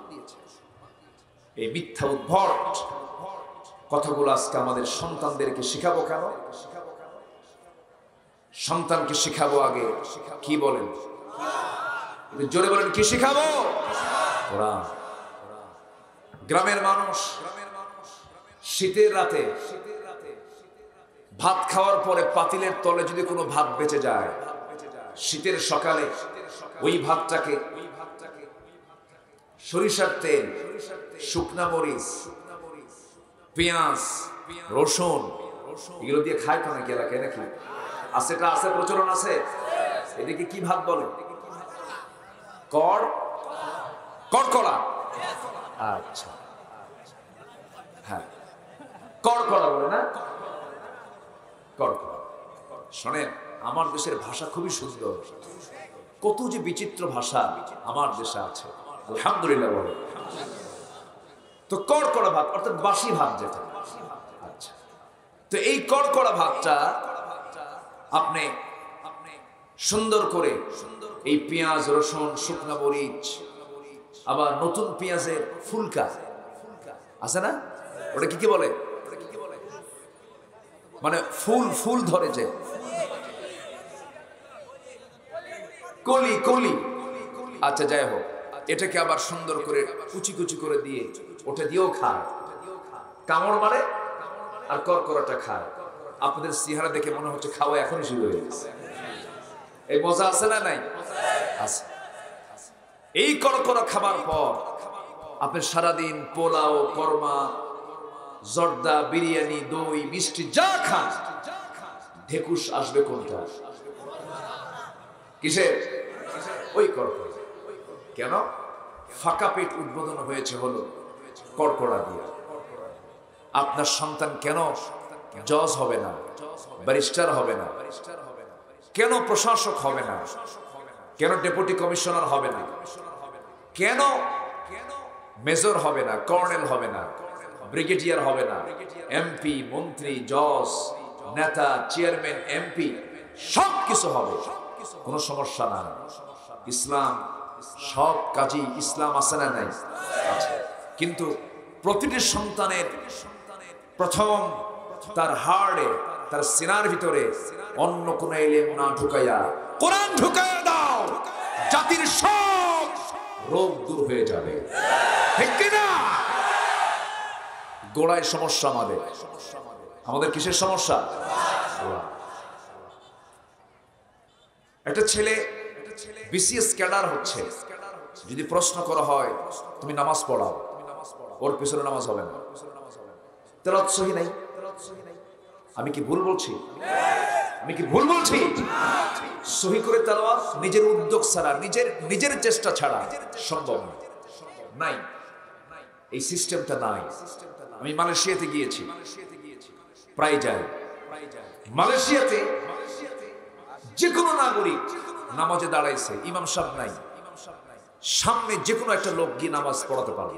এই মিথ্যা উদ্ভট কথাগুলো আজকে আমাদের সন্তানদেরকে শিখাবো কেন? সন্তানকে শিখাবো আগে কি বলেন? জোরে বলেন, কি শিখাবো? কোরআন। গ্রামের মানুষ শীতের রাতে ভাত খাওয়ার পরে পাতিলের তলে যদি কোনো ভাত বেঁচে যায়, শীতের সকালে ওই ভাতটাকে সরিষার তেল, শুকনা মরিচ, পেঁয়াজ, রসুন এগুলো দিয়ে খায় তো নাকি এলাকায়? নাকি আছে? এটা আছে, প্রচলন আছে। এদিকে কি ভাত বলে? কড়কড়া। আচ্ছা, হ্যাঁ, কড়কড়া বলে না? কড়কড়া। শোনেন, আমার দেশের ভাষা খুবই সুন্দর। কত যে বিচিত্র ভাষা আমার দেশে আছে, আলহামদুলিল্লাহ বলে। তো কড়কড়া ভাত অর্থাৎ বাসি ভাত যেটা। আচ্ছা, তো এই কড়কড়া ভাতটা আপনি সুন্দর করে এই পেঁয়াজ, রসুন, শুকনা মরিচ, আবার নতুন পেঁয়াজের ফুলকা আছে না, ওটা কি বলে? মানে ফুল ফুল ধরে যে কলি কলি। আচ্ছা, যাই হোক, এটাকে আবার সুন্দর করে কুচি কুচি করে দিয়ে ওটা দিয়েও খায়। কামড় মারে আর কড়কড়াটা খায়। আপনাদের চেহারা দেখে মনে হচ্ছে খাওয়া এখনই শুরু হয়ে গেছে। এই মজা আছে না নাই? আছে। এই কড়কড়া খাবার পর আপনি সারাদিন পোলাও, কর্মা, জর্দা, বিরিয়ানি, দই, মিষ্টি যা খান, ঢেকুস আসবে কোনটা? কিসের? ওই কড়কড়া। কেন? ফাঁকা পেট উদ্বোধন হয়েছে হলো কড়কড়া দিয়ে। আপনার সন্তান কেন জজ হবে না, ব্যারিস্টার হবে না? কেন প্রশাসক হবে না? কেন ডেপুটি কমিশনার হবে না? কেন মেজর হবে না, কর্নেল হবে না, ব্রিগেডিয়ার হবে না, এমপি, মন্ত্রী, জজ, নেতা, চেয়ারম্যান, এমপি সব কিছু হবে, কোনো সমস্যা না। ইসলাম সব কাজই, ইসলাম আছে না নাই? আছে। কিন্তু প্রতিটি সন্তানের প্রথম তার হার্টে, তার সিনার ভিতরে অন্য কোন ইলম না ঢুকাইয়া কোরআন ঢুকাইয়া দাও, জাতির সব রোগ দূর হয়ে যাবে। ঠিক কিনা? গোড়ায় সমস্যা আমাদের কিসের সমস্যা? একটা ছেলে বিসিএস ক্যাডার হচ্ছে, যদি প্রশ্ন করা হয় তুমি নামাজ পড়াও, ওর পিছনে নামাজ হবে না, তেলাওয়াত সহি নাই। আমি কি ভুল বলছি? আমি কি ভুল বলছি? সহি করে তেলাওয়াত নিজের উদ্যোগ ছাড়া, নিজের চেষ্টা ছাড়া সম্ভব নাই। এই সিস্টেমটা নাই। আমি মালয়েশিয়াতে গিয়েছি, প্রায় যাই। মালয়েশিয়াতে যে কোনো নাগরিক নামাজে দাঁড়াইছে, ইমাম সাহেব নাই, সামনে যে কোনো একটা লোক গিয়ে নামাজ পড়াতে পারবে।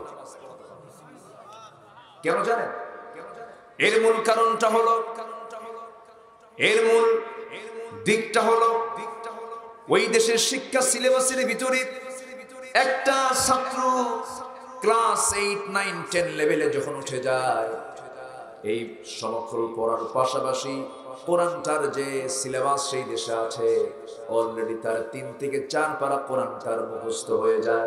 কেন জানেন? এর মূল কারণটা হলো, এর মূল দিকটা হলো ওই দেশের শিক্ষা সিলেবাসের ভিতরে একটা ছাত্র ক্লাস 8, 9, 10 লেভেলে যখন উঠে যায়, এই সমগ্র পড়ার পাশাপাশি কোরআনটার যে সিলেবাস সেই দেশে আছে অলরেডি তার 3 থেকে 4 পারা কোরআনটার মুখস্থ হয়ে যায়।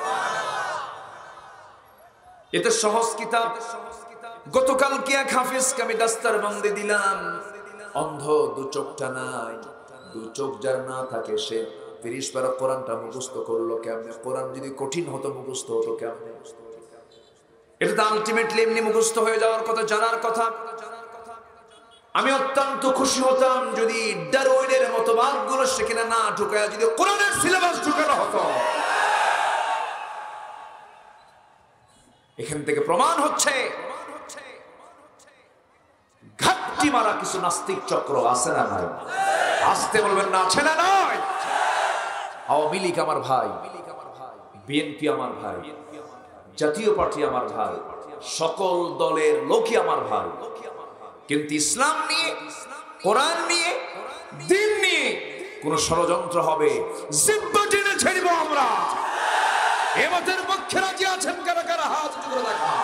এটা সহজ কিতাব। গতকালকে এক হাফেজকে আমি দাস্তার বন্দি দিলাম, অন্ধ, দু চোখটা নাই, দু চোখ যার না থাকে সে 30 পারা কোরআনটা মুখস্থ করলো কেমনে? কোরআন যদি কঠিন হতো মুখস্থ হতো কেমনে? এটা তো আলটিমেটলি এমনি মুখস্থ হয়ে যাওয়ার কথা, জানার কথা। আমি অত্যন্ত খুশি হতাম যদি ডারউইনের মতবাদগুলো সেখানে না ঢুকায় যদি কোরআনের সিলেবাস ঢুকানো হতো। এখান থেকে প্রমাণ হচ্ছে ঘাপটি মারা কিছু নাস্তিক চক্র আছে না নাই? আসতে বলবেন না, আছে না নাই? আওয়ামী লীগ আমার ভাই, বিএনপি আমার ভাই, জাতীয় পার্টি আমার ভাই, সকল দলের লোকই আমার ভাই। কিন্তু ইসলাম নিয়ে, কোরআন নিয়ে, দ্বীন নিয়ে কোন ষড়যন্ত্র হবে, জিব্বা টেনে পিঠে নিব আমরা। এমতের পক্ষে রাজি আছেন কারা কারা? হাত উঁচু করে দেখা।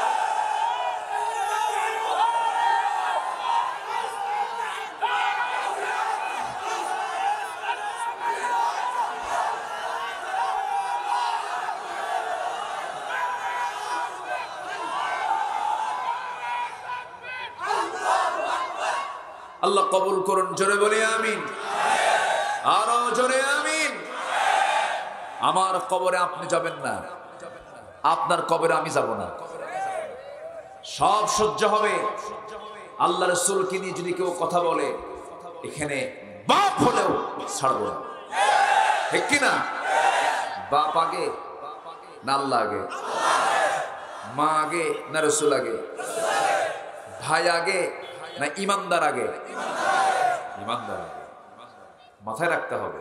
আল্লাহ কবুল করুন, জোরে বলি আমিন, আরো জোরে আমিন। আমার কবরে আপনি যাবেন না, আপনার কবরে আমি যাব না। সব সহ্য হবে। আল্লাহ রাসূলকে নিয়ে যদি কেউ কথা বলে, এখানে বাপ হলেও ছাড়বো না, ঠিক কিনা? বাপ আগে না আল্লাহ আগে? মা আগে না রাসূল আগে? ভাই আগে না ইমানদার আগে? ইমানদার আগে। মাথায় রাখতে হবে,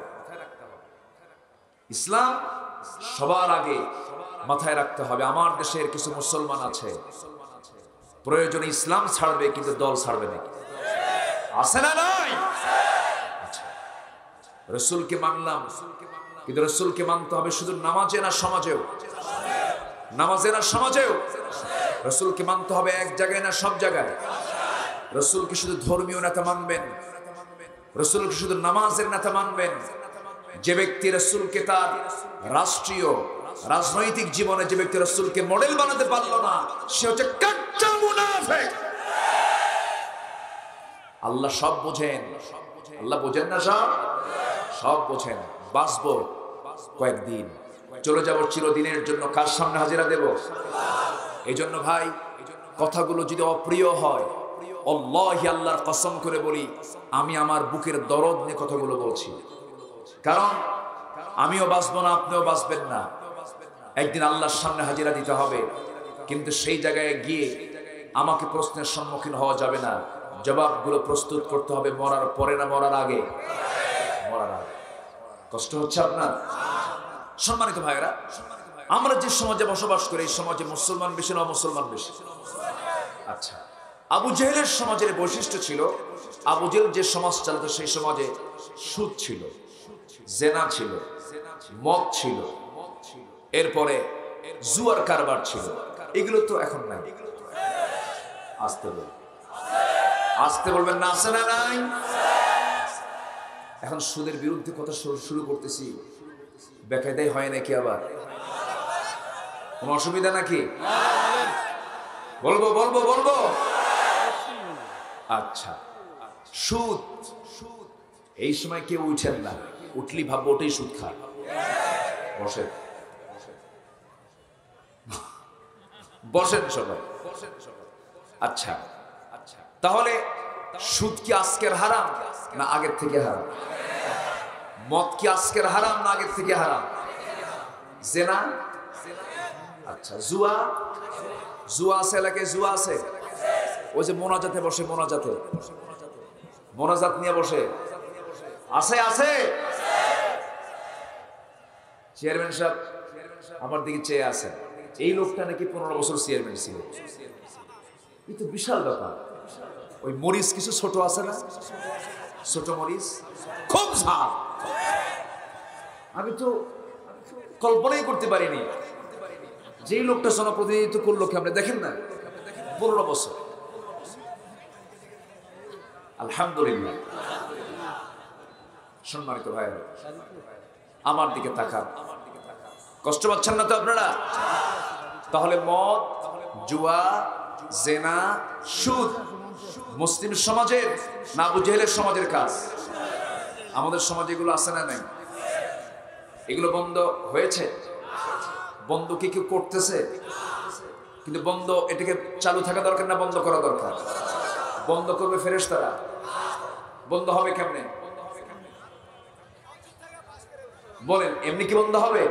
ইসলাম সবার আগে মাথায় রাখতে হবে। আমার দেশের কিছু মুসলমান আছে প্রয়োজনে ইসলাম ছাড়বে কিন্তু দল ছাড়বে না, আছে না নাই? রাসূলকে মানলাম কিন্তু রাসূলকে মানতে হবে শুধু নামাজে না সমাজেও? নামাজে না সমাজেও? রাসূলকে মানতে হবে এক জায়গায় না সব জায়গায়? রাসূলকে শুধু ধর্মীয় নেতা মানবেন, রাসূলকে শুধু নামাজের নেতা মানবেন? যে ব্যক্তি রাসূলকে তার রাষ্ট্রীয় রাজনৈতিক জীবনে যে ব্যক্তি রাসূলকে মডেল বানাতে পারলো না, সে হচ্ছে কাচ্চা মুনাফিক। আল্লাহ সব বোঝেন, আল্লাহ বোঝেন না? সব বোঝেন। বাঁচবো কয়েকদিন, চলে যাব চিরদিনের জন্য। কার সামনে হাজিরা দেব? এই জন্য ভাই, কথাগুলো যদি অপ্রিয় হয়, আল্লাহি আল্লাহর কসম করে বলি, আমি আমার বুকের দরদ নিয়ে কথাগুলো বলছি। কারণ আমিও বাঁচবো না, আপনিও বাঁচবেন না। একদিন আল্লাহর সামনে হাজিরা দিতে হবে, কিন্তু সেই জায়গায় গিয়ে আমাকে প্রশ্নের সম্মুখীন হওয়া যাবে না। জবাবগুলো প্রস্তুত করতে হবে মরার পরে না মরার আগে? মরার আগে। কষ্ট হচ্ছে আপনার? সম্মানিত ভাইয়েরা, আমরা যে সমাজে বসবাস করি, এই সমাজে মুসলমান বেশি না মুসলমান বেশি? আচ্ছা, আবু জেহেলের সমাজের বৈশিষ্ট্য ছিল, আবু জেহেল যে সমাজ চালাতো সেই সমাজে সুদ ছিল, জেনা ছিল, মদ ছিল, এরপরে জুয়ার কারবার ছিল। এগুলো তো এখন নাই। আসতে বলবেন, আসতে বলবেন না? আছে না নাই? এখন সুদের বিরুদ্ধে কথা শুরু করতেছি, বেকায়দাই হয় নাকি? আবার কোনো অসুবিধা নাকি? বলবো বলবো বলবো। আচ্ছা, সুদ, এই সময় কেউ উঠেন না, উঠলি ভাববো ওটাই সুদ খায়। বসেন বসেন সবাই। আচ্ছা, তাহলে সুদ কি আজকের হারাম না আগের থেকে হারাম? মদ কি আজকের হারাম না আগের থেকে হারাম? জেনা? আচ্ছা, জুয়া? জুয়া আছে এলাকায়? জুয়া আছে? ওই যে মোনাজাতে বসে, মোনাজাত নিয়ে বসে, আছে? আছে? চেয়ারম্যান সাহেব আমার দিকে চেয়ে আছেন, এই লোকটা নাকি 15 বছর চেয়ারম্যান ছিল। এই তো বিশাল ব্যাপার। ওই মরিচ কিছু ছোট আছে না, ছোট মরিচ, খুব ঝাল। আমি তো কল্পনাই করতে পারিনি যে লোকটা জনপ্রতিনিধিত্ব করলো কি। আপনি দেখেন না, 15 বছর। আলহামদুলিল্লাহ। সম্মানিত ভাই, আমার দিকে তাকান। কষ্ট পাচ্ছেন না তো আপনারা? তাহলে মদ, জুয়া, জেনা, সুদ মুসলিম সমাজের না আবু জেহেলের সমাজের কাজ? আমাদের সমাজে এগুলো আছে না নাই? এগুলো বন্ধ হয়েছে? বন্ধ কি কেউ করতেছে? কিন্তু বন্ধ, এটাকে চালু থাকা দরকার না বন্ধ করা দরকার? বন্ধ করবে ফেরেশতারা, বন্ধ হবে কেমনে বলেন? এমনি কি বন্ধ হবে?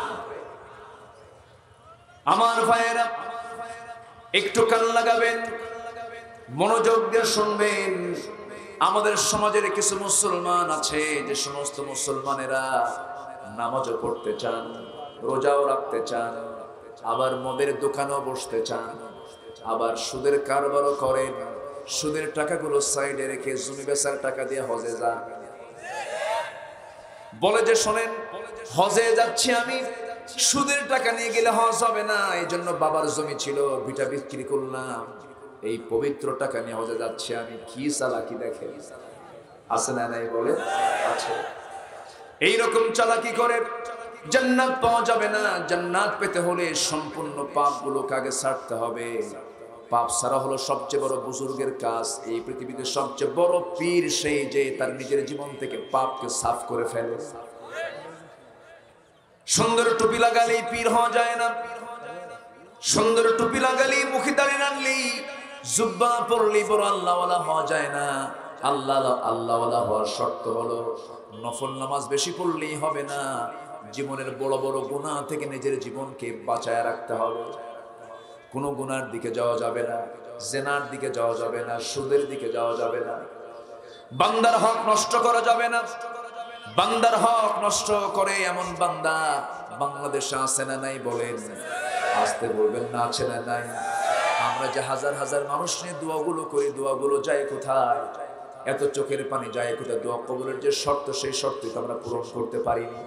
আমার ভাইয়েরা, একটু কান লাগাবেন, মনোযোগ দিয়ে শুনবেন। আমাদের সমাজের কিছু মুসলমান আছে, যে সমস্ত মুসলমানেরা নামাজও পড়তে চান, রোজাও রাখতে চান, আবার মদের দোকানও বসতে চান, আবার সুদের কারবারও করেন। সুদের টাকাগুলো সাইডে রেখে জমি বেচার টাকা দিয়ে হজে যান। বলে যে শোনেন, হজে যাচ্ছি আমি, সুদের টাকা নিয়ে গেলে হজ হবে না, এই জন্য বাবার জমি ছিল ভিটা বিক্রি করলাম, এই পবিত্র টাকা নিয়ে হজে যাচ্ছি আমি। কি চালাকি দেখে, আছে না নাই বলে? আছে। এইরকম চালাকি করে জান্নাত পাওয়া যাবে না। জান্নাত পেতে হলে সম্পূর্ণ পাপগুলোকে আগে ছাড়তে হবে। পাপ ছাড়া হলো সবচেয়ে বড় বুজুর্গের কাজ। এই পৃথিবীতে সবচেয়ে বড় পীর সেই যে তার নিজের জীবন থেকে পাপকে সাফ করে ফেলে। সুন্দর টুপি লাগালেই পীর হওয়া যায় না, সুন্দর টুপি লাগালেই, মুখে দাঁড়িয়ে আনলেই, জুব্বা পরলেই বড় আল্লাহওয়ালা হওয়া যায় না। আল্লাহওয়ালা হওয়ার শর্ত হলো নফল নামাজ বেশি পড়লেই হবে না, জীবনের বড় বড় গুনাহ থেকে নিজের জীবনকে বাঁচায় রাখতে হবে। কোনো গুনার দিকে যাওয়া যাবে না, জেনার দিকে যাওয়া যাবে না, সুদের দিকে যাওয়া যাবে না, বান্দার হক নষ্ট করা যাবে না। বান্দার হক নষ্ট করে এমন বান্দা বাংলাদেশে আছে না নাই বলেন? আসতে বলবেন না, আছে না নাই? আমরা যে হাজার হাজার মানুষ নিয়ে দোয়াগুলো করি, দোয়াগুলো যায় কোথায়? এত চোখের পানি যায় কোথায়? দোয়া কবুলের যে শর্ত, সেই শর্তই তো আমরা পূরণ করতে পারিনি।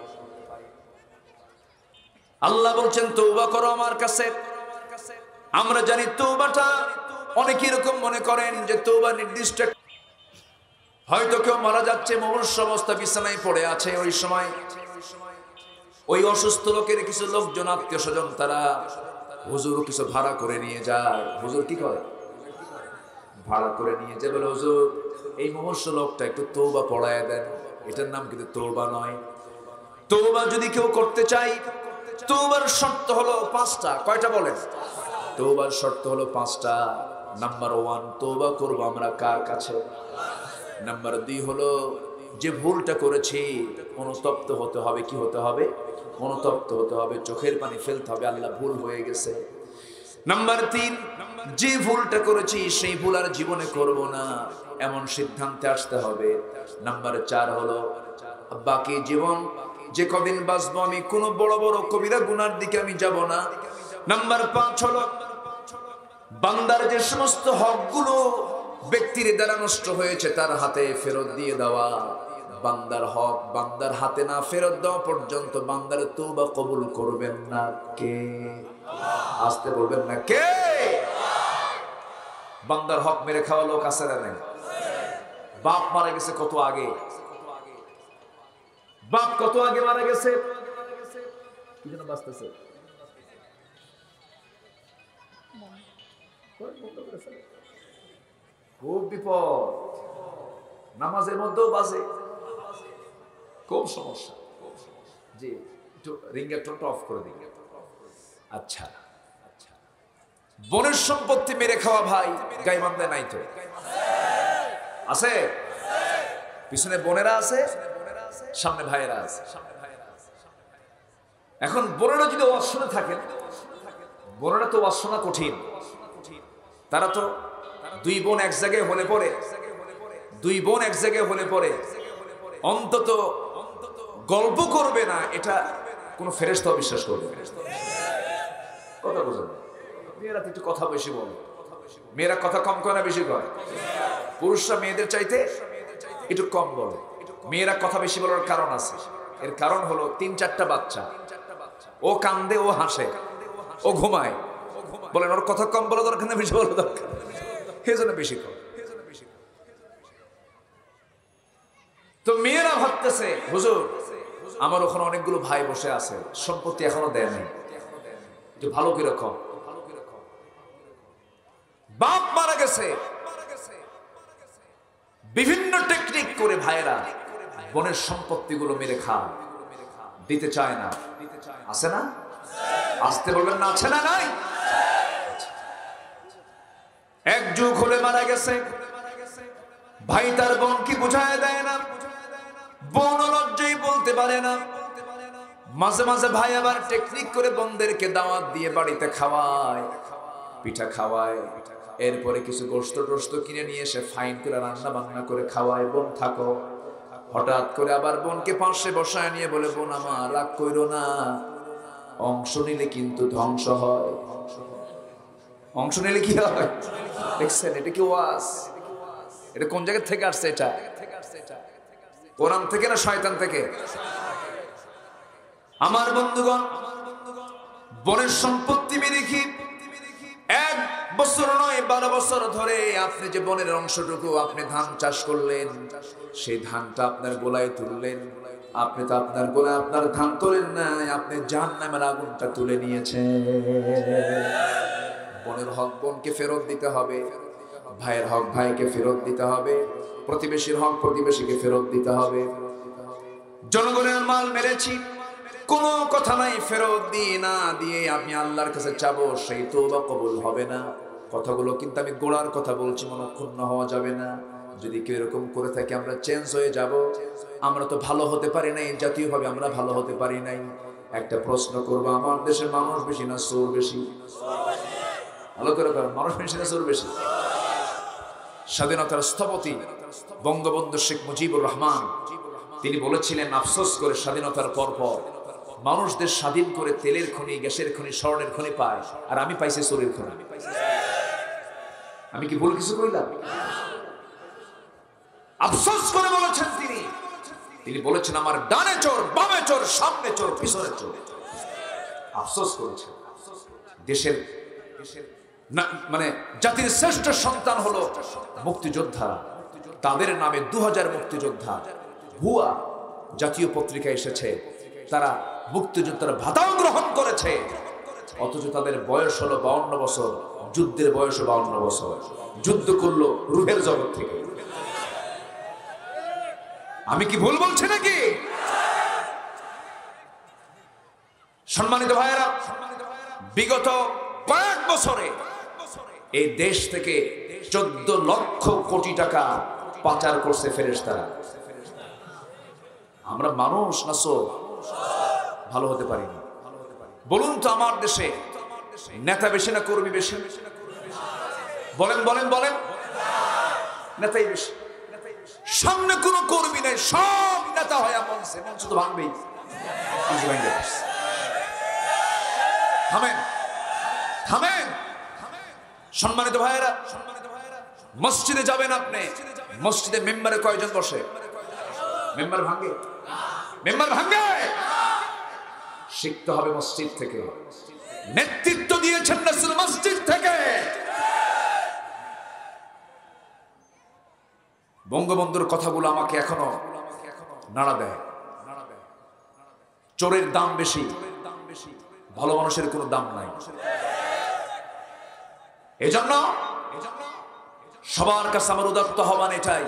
আল্লাহ বলছেন তওবা করো আমার কাছে। আমরা জানি তওবাটা, অনেকে এরকম মনে করেন যে তওবা নির্দিষ্ট, হয়তো কেউ মারা যাচ্ছে, মুমূর্ষু অবস্থা বিছানায় পড়ে আছে, ওই সময় ওই অসুস্থ লোকের কিছু লোকজন, আত্মীয় স্বজন, তারা হুজুর কিছু ভাড়া করে নিয়ে যায়। হুজুর কি করে? ভাড়া করে নিয়ে যায়, বলে হুজুর এই মুমূর্ষু লোকটা একটু তওবা পড়ায় দেন। এটার নাম কিন্তু তওবা নয়। তওবা যদি কেউ করতে চায়, তওবার শর্ত হলো 5টা। কয়টা বলেন? তওবার শর্ত হলো 5টা। নাম্বার 1, তওবা করব আমরা কার কাছে? নাম্বার 2 হলো যে ভুলটা করেছি অনুতপ্ত হতে হবে। কি হতে হবে? অনুতপ্ত হতে হবে, চোখের পানি ফেলতে হবে, আল্লাহ ভুল হয়ে গেছে। নাম্বার 3, যে ভুলটা করেছি সেই ভুল আর জীবনে করব না, এমন সিদ্ধান্তে আসতে হবে। নাম্বার 4 হলো বাকি জীবন যে কদিন বাঁচবো আমি কোনো বড় বড় কবিরা গুনার দিকে আমি যাব না। নাম্বার 5 হলো বান্দার যে সমস্ত হকগুলো ব্যক্তির দ্বারা নষ্ট হয়েছে তার হাতে ফেরত দিয়ে দেওয়া। বান্দার হক বান্দার হাতে না ফেরত দেওয়া পর্যন্ত বান্দার তওবা কবুল করবেন না কে? আসতে বলবেন না কে? বান্দার হক মেরে খাওয়া লোক আছে না নাই? বাপ মারা গেছে কত আগে, বাপ কত আগে মারা গেছে, কি জন্য বাঁচতেছে? খুব বিপদ, নামাজের মধ্যেও বাজে, খুব সমস্যা। জি, একটু রিঙ্গের টোনটা অফ করে দিন। আচ্ছা, বোনের সম্পত্তি মেরে খাওয়া ভাই গাইবান্ধায় নাই তো? আছে? পিছনে বোনেরা আছে, সামনে ভাইয়েরা আছে। এখন বোনেরা যদি ওয়াজ শুনে থাকেন, বোনেরা তো ওয়াজ শোনা কঠিন, তারা তো দুই বোন এক জায়গায় হলে পরে, দুই বোন এক জায়গায় হলে পরে অন্তত গল্প করবে না, এটা কোন ফেরেশতাও বিশ্বাস করবে না। কথা বুঝুন, মেয়েরা তো একটু কথা বেশি বলে, মেয়েরা কথা কম করে না বেশি করে? পুরুষরা মেয়েদের চাইতে একটু কম বলে। মেয়েরা কথা বেশি বলার কারণ আছে, এর কারণ হলো 3-4টা বাচ্চা, ও কান্দে, ও হাসে, ও ঘুমায়, বলেন ওর কথা কম বলা দরকার না বেশি বলা দরকার? সেই জন্য বেশি কম। তো মেয়েরা ভাবতেছে হুজুর আমার ওখানে অনেকগুলো ভাই বসে আছে, সম্পত্তি এখনো দেয় নাই, একটু ভালো কিরকম, বাপ মারা গেছে, বিভিন্ন টেকনিক করে ভাইয়েরা বোনের সম্পত্তিগুলো মেরে খায়, দিতে চায় না। আছে না? আসতে বলবেন না, আছে না নাই? এক যুগ হলে মারা গেছে, ভাই তার বোনকে বুঝায় দেয় না, বোন লজ্জায় বলতে পারে না। মাঝে মাঝে ভাই আবার টেকনিক করে বোনদেরকে দাওয়াত দিয়ে বাড়িতে খাওয়ায়, পিঠা খাওয়ায়, এরপরে কিছু গোশত টোস্ত কিনে নিয়ে এসে ফাইন করে রান্না বান্না করে খাওয়ায়, বোন থাকো। হঠাৎ করে আবার বোনকে পাশে বসায় নিয়ে বলে, বোন আমার রাগ কইরো না, অংশ নিলে কিন্তু ধ্বংস হয়। অংশ নিলে কি হয় দেখছেন? এটা কি ওয়াজ? এটা কোন জায়গা থেকে আসছে? এটা কোরআন থেকে না শয়তান থেকে? আমার বন্ধুগণ, বনের সম্পত্তি দেখি 1 বছর নয় 12 বছর ধরে আপনি যে বনের অংশটুকু আপনি ধান চাষ করলেন, সেই ধানটা আপনার গোলায় তুললেন। আপনি তো আপনার গোলায় আপনার ধান তোলেন নাই, আপনি জাহান্নামের আগুনটা তুলে নিয়েছেন। বনের হক বনকে ফেরত দিতে হবে, ভাইয়ের হক ভাইকে ফেরত দিতে হবে, প্রতিবেশীর হক প্রতিবেশীকে ফেরত দিতে হবে। জনগণের মাল মেরেছি, কোনো কথা নাই, ফেরত দিয়ে না দিয়ে আমি আল্লাহর কাছে চাবো, সেই তওবা কবুল হবে না। কথাগুলো কিন্তু আমি গোড়ার কথা বলছি, মনক্ষুণ্ণ হওয়া যাবে না। যদি কেউ এরকম করে থাকে আমরা চেঞ্জ হয়ে যাব। আমরা তো ভালো হতে পারি নাই, জাতীয়ভাবে আমরা ভালো হতে পারি নাই। একটা প্রশ্ন করবো, আমার দেশের মানুষ বেশি না চোর বেশি? ভালো করে করেন, মানুষ বেশি না চোর বেশি? স্বাধীনতার স্থপতি বঙ্গবন্ধু শেখ মুজিবুর রহমান তিনি বলেছিলেন, আফসোস করে স্বাধীনতার পরপর মানুষদের স্বাধীন করে তেলের খনি, গ্যাসের খনি, স্বর্ণের খনি পায়, আর আমি পাইছি চোরের খনি। আমি কি ভুল কিছু কইলাম? আফসোস করে বলেছেন তিনি বলেছেন, আমার ডানে চোর, বামে চোর, সামনে চোর, পিছনে চোর। আফসোস করেছেন। দেশের মানে জাতির শ্রেষ্ঠ সন্তান হলো মুক্তিযোদ্ধা, তাদের নামে 2000 মুক্তিযোদ্ধা ভুয়া জাতীয় পত্রিকা এসেছে, তারা মুক্তিযোদ্ধার ভাতাও গ্রহণ করেছে, অথচ তাদের বয়স হলো 52 বছর, যুদ্ধের বয়স 52 বছর, যুদ্ধ করলো রুহের জগৎ থেকে। আমি কি ভুল বলছি নাকি? সম্মানিত ভাইয়েরা, বিগত কয়েক বছরে এই দেশ থেকে 14 লক্ষ কোটি টাকা পাচার করছে ফেরেশতারা। আমরা মানুষ না চোর? ভালো হতে পারিনি। বলুন তো, আমার দেশে নেতা বেশি না কর্মী বেশি? বলেন বলেন বলেন। নেতাই বেশি। সামনে কোনো কর্মী নেই, সব নেতা হয়ে মঞ্চে, মঞ্চ তো ভাঙবেই। থামেন থামেন। সম্মানিত ভাইয়েরা, মসজিদে যাবেন আপনি, মসজিদে মেম্বারে কয়জন বসে? মেম্বার ভাঙে? মেম্বার ভাঙে? শিখতে হবে মসজিদ থেকে। নেতৃত্ব দিয়েছেন রাসূল মসজিদ থেকে। বঙ্গবন্ধুর কথাগুলো আমাকে এখনো নাড়া দেয়। চোরের দাম বেশি, ভালো মানুষের কোনো দাম নাই। এজন্য সবার কাছে আমার উদাত্ত আহ্বান এটাই,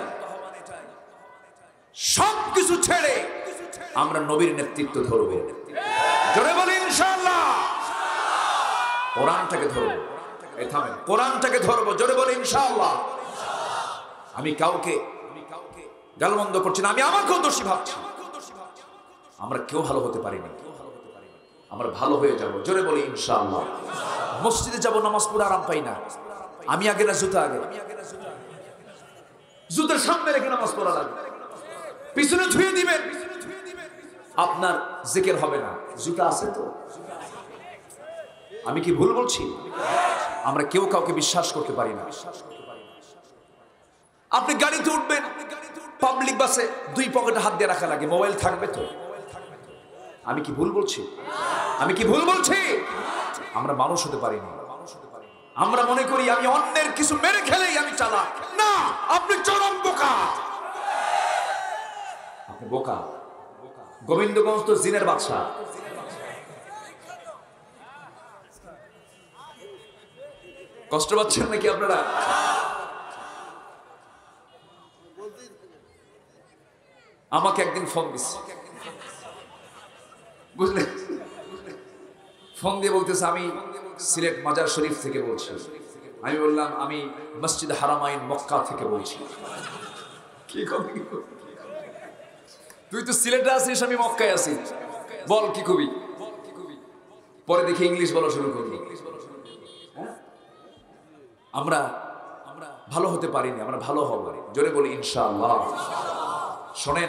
সবকিছু ছেড়ে আমরা নবীর নেতৃত্ব ধরব। জোরে বলি ইনশাআল্লাহ। কোরআনটাকে ধরব। এই থামেন, কোরআনটাকে ধরব। জোরে বলি ইনশাআল্লাহ। আমি কাউকে গালমন্দ করছি না, আমি আমাকেও দোষী ভাবছি। আমরা কেউ ভালো হতে পারিনি, আমরা ভালো হয়ে যাব। জোরে বলি ইনশাআল্লাহ। মসজিদে যাব, নামাজ পড়ে আরাম পাই না। আমি আগে না জুতা আগে? জুতার সামনে রেখে নামাজ পড়া লাগবে, পিছনে ধুয়ে দিবেন, আপনার জিকির হবে না। জুতা আছে তো? আমি কি ভুল বলছি? আমরা কেউ কাউকে বিশ্বাস করতে পারি না। আপনি গাড়িতে উঠবেন, পাবলিক বাসে 2 পকেটে হাত দিয়ে রাখা লাগে, মোবাইল থাকবে তো? আমি কি ভুল বলছি? আমি কি ভুল বলছি? আমরা মানুষ হতে পারি না। আমরা মনে করি আমি অন্যের কিছু মেরে খেলেই আমি চালাক। না, আপনি চরম বোকা। আপনি বোকা। গোবিন্দগঞ্জ তো জিনের বাদশা। কষ্ট পাচ্ছেন নাকি আপনারা? আমাকে একদিন ফোন দিচ্ছে, বুঝলেন? ফোন দিয়ে বলতেছে, আমি সিলেট মাজার শরীফ থেকে বলছি। আমি বললাম, আমি মসজিদ হারামাইন মক্কা থেকে বলছি। কি কবি, তুই তো সিলেটে আছিস, আমি মক্কায় আছি, বল কি কবি? পরে দেখি ইংলিশ বলা শুরু করবি। আমরা ভালো হতে পারিনি, আমরা ভালো হব। জোরে বলি ইনশাআল্লাহ। শোনেন,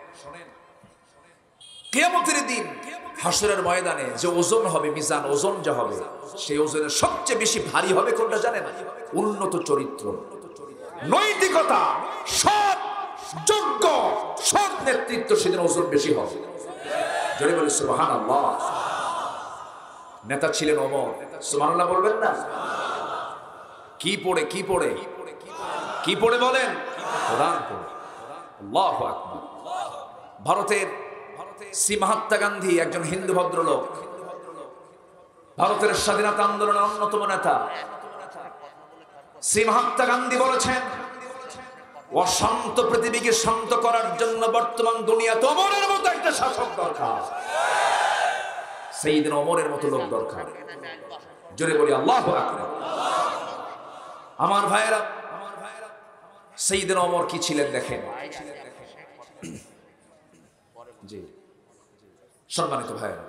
কিয়ামতের দিন হাসরের ময়দানে যে ওজন হবে, মিজান ওজন যা হবে, সেই ওজনের সবচেয়ে বেশি ভারী হবে কোনটা জানেন? উন্নত চরিত্র, নৈতিকতা, সৎ, যোগ্য, সৎ নেতৃত্ব, সেদিন ওজন বেশি হবে। জোরে বলি সুবহানাল্লাহ। নেতা ছিলেন ওমর, সুবহানাল্লাহ বলবেন না? কি পড়ে বলেন? কোরআন পড়ে। আল্লাহু আকবার। ভারতের শ্রী মহাত্মা গান্ধী একজন হিন্দু ভদ্রলোক, ভারতের স্বাধীনতা আন্দোলনের অন্যতম নেতা। শ্রী মহাত্মা গান্ধী বলেছেন, অশান্ত পৃথিবীকে শান্ত করার জন্য বর্তমান দুনিয়াতে ওমরের মতো একটা শাসক দরকার, সাইয়েদনা ওমরের মতো লোক দরকার। জোরে বলি আল্লাহু আকবার। আমার ভাইয়েরা, সাইয়েদনা ওমর কি ছিলেন দেখেন। জি সম্মানিত ভাইয়েরা,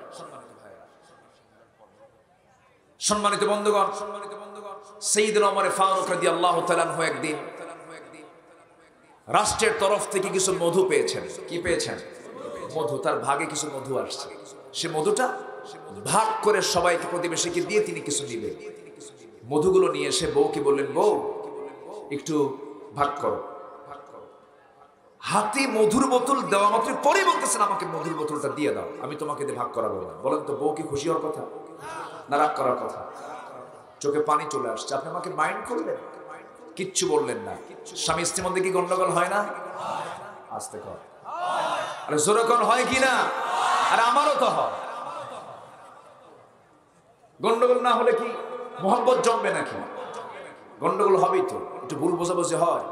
সম্মানিত বন্ধুগণ, সাইয়েদনা ওমর ফারুক রাদিয়াল্লাহু তাআলা আনহু একদিন রাষ্ট্রের তরফ থেকে কিছু মধু পেয়েছেন। কি পেয়েছেন? মধু। তার ভাগে কিছু মধু আসছে। সে মধুটা ভাগ করে সবাইকে, প্রতিবেশীকে দিয়ে তিনি কিছু দিবেন। মধুগুলো নিয়ে এসে বউকে বললেন, বউ একটু ভাগ করো। হাতে মধুর বোতল দেওয়া মাত্র পরে বলতেছেন, আমাকে মধুর বোতলটা দিয়ে দাও, আমি তোমাকে দিয়ে ভাগ করাবো না। বলেন তো, বউ কি খুশি হওয়ার কথা না রাগ করার কথা? চোখে পানি চলে আসছে। আপনি আমাকে মাইন্ড করলেন, কিচ্ছু বললেন না। স্বামী স্ত্রীর মধ্যে কি গন্ডগোল হয় না? আস্তে কর, আরে জোরে কর, হয় কি না? আর আমারও তো হয়। গন্ডগোল না হলে কি মোহাম্মত জমবে নাকি? গন্ডগোল হবেই তো, একটু ভুল বোঝাবুঝি হয়।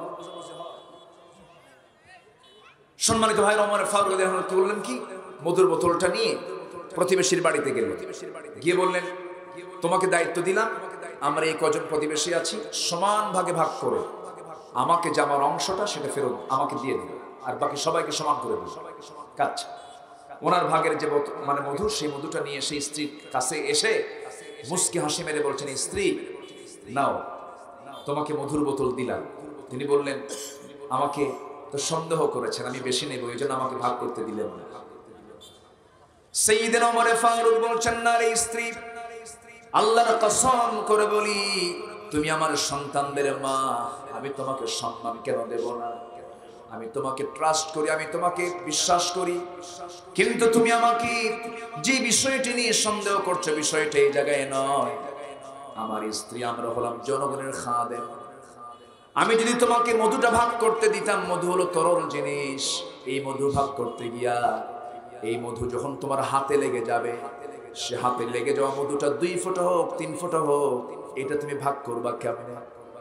সম্মানিত ভাই, ওমর ফারুক রাদিয়াল্লাহু আনহু বললেন কি, মধুর বোতলটা নিয়ে প্রতিবেশীর বাড়িতে গেলেন। গিয়ে বললেন, তোমাকে দায়িত্ব দিলাম, আমরা এই কজন প্রতিবেশী আছি, সমান ভাগে ভাগ করে আমাকে যে আমার অংশটা সেটা ফেরত আমাকে দিয়ে দিল, আর বাকি সবাইকে সমান করে দিল কাজ। ওনার ভাগের যে মধু, সেই মধুটা নিয়ে সেই স্ত্রীর কাছে এসে মুস্কি হাসি মেরে বলছেন, স্ত্রী নাও, তোমাকে মধুর বোতল দিলাম। তিনি বললেন, আমাকে তো সন্দেহ করেছেন, আমি বেশি নেব, এই জন্য আমাকে ভাগ করতে দিলেন না। সাইয়েদনা ওমর ফারুক বলছেন, না রে স্ত্রী, আল্লাহর কসম করে বলি, তুমি আমার সন্তানদের মা, আমি তোমাকে সম্মান কেন দেব না? আমি তোমাকে ট্রাস্ট করি, আমি তোমাকে বিশ্বাস করি, কিন্তু তুমি আমাকে যে বিষয়টি নিয়ে সন্দেহ করছো, বিষয়টা এই জায়গায় নয়। আমার স্ত্রী, আমরা হলাম জনগণের খাদেম। আমি যদি তোমাকে মধুটা ভাগ করতে দিতাম, মধু হলো তরল জিনিস, এই মধু ভাগ করতে গিয়া এই মধু যখন তোমার হাতে লেগে যাবে, সে হাতে লেগে যাওয়া মধুটা 2 ফোঁটা হোক 3 ফোঁটা হোক, এটা তুমি ভাগ করবা কেমনে?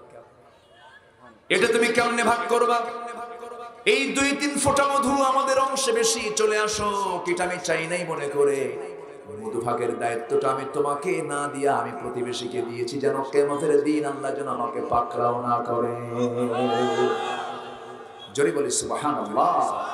এটা তুমি কেমনে ভাগ করবা? এই 2-3 ফোঁটা মধু আমাদের অংশে বেশি চলে আসো, এটা আমি চাই নাই মনে করে মধু ভাগের দায়িত্বটা আমি তোমাকে না দিয়া আমি প্রতিবেশীকে দিয়েছি, যেন কিয়ামতের দিন আল্লাহ যেন আমাকে পাকড়াও না করে। জোরে বলি সুবহানাল্লাহ।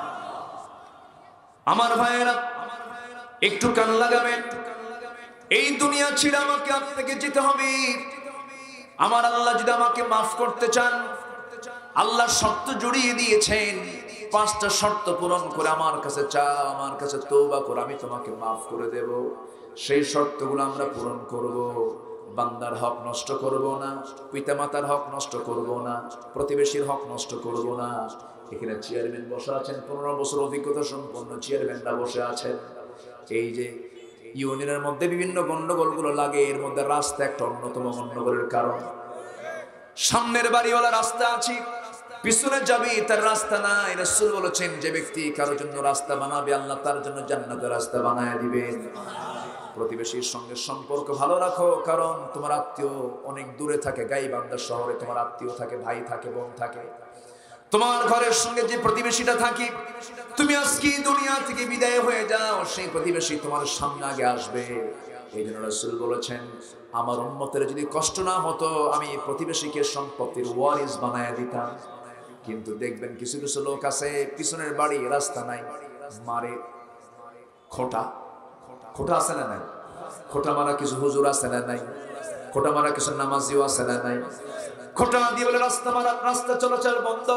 আমার ভাইয়েরা, একটু কান লাগাবেন। এই দুনিয়া ছেড়ে আমাকে আপনাকে যেতে হবে। আমার আল্লাহ যদি আমাকে মাফ করতে চান, আল্লাহ শর্ত জড়িয়ে দিয়েছেন, 5টা শর্ত পূরণ করে আমার কাছে চাও, আমার কাছে তওবা করো, আমি তোমাকে মাফ করে দেব। সেই শর্তগুলো আমরা পূরণ করব। বান্দার হক নষ্ট করব না, পিতামাতার হক নষ্ট করব না, প্রতিবেশীর হক নষ্ট করব না। এখানে চেয়ারম্যান বসে আছেন, 15 বছর অভিজ্ঞতা সম্পন্ন চেয়ারম্যানরা বসে আছেন। এই যে ইউনিয়নের মধ্যে বিভিন্ন গন্ডগোলগুলো লাগে, এর মধ্যে রাস্তা একটা অন্যতম গন্ডগোলের কারণ। সামনের বাড়িওয়ালা রাস্তা আছে, পিছনে যাবি তার রাস্তা নাই। রাসূল বলেছেন, যে ব্যক্তি কারোর জন্য রাস্তা বানাবে, আল্লাহ তার জন্য জান্নাতের রাস্তা বানায় দিবেন। প্রতিবেশীর সঙ্গে সম্পর্ক ভালো রাখো, কারণ তোমার আত্মীয় অনেক দূরে থাকে, গাইবান্ধা শহরে তোমার আত্মীয় থাকে, ভাই থাকে, বোন থাকে। তোমার ঘরের সঙ্গে যে প্রতিবেশীটা থাকে, তুমি আজকে দুনিয়া থেকে বিদায় হয়ে যাও, সেই প্রতিবেশী তোমার সামনে আগে আসবে। এই জন্য রাসূল বলেছেন, আমার উম্মতের যদি কষ্ট না হতো, আমি প্রতিবেশীকে সম্পত্তির ওয়ারিস বানায় দিতাম। কিন্তু দেখবেন কিছু কিছু লোক আছে, পিছনের বাড়ি, রাস্তা নাই, মারে খোটা। খোটা আছে না নাই? খোটা মারা কিছু হুজুর আছে না নাই? খোটা মারা কিছু নামাজিও আছে না নাই? খোটা দিয়ে বলে রাস্তা মারা, রাস্তা চলাচল বন্ধ।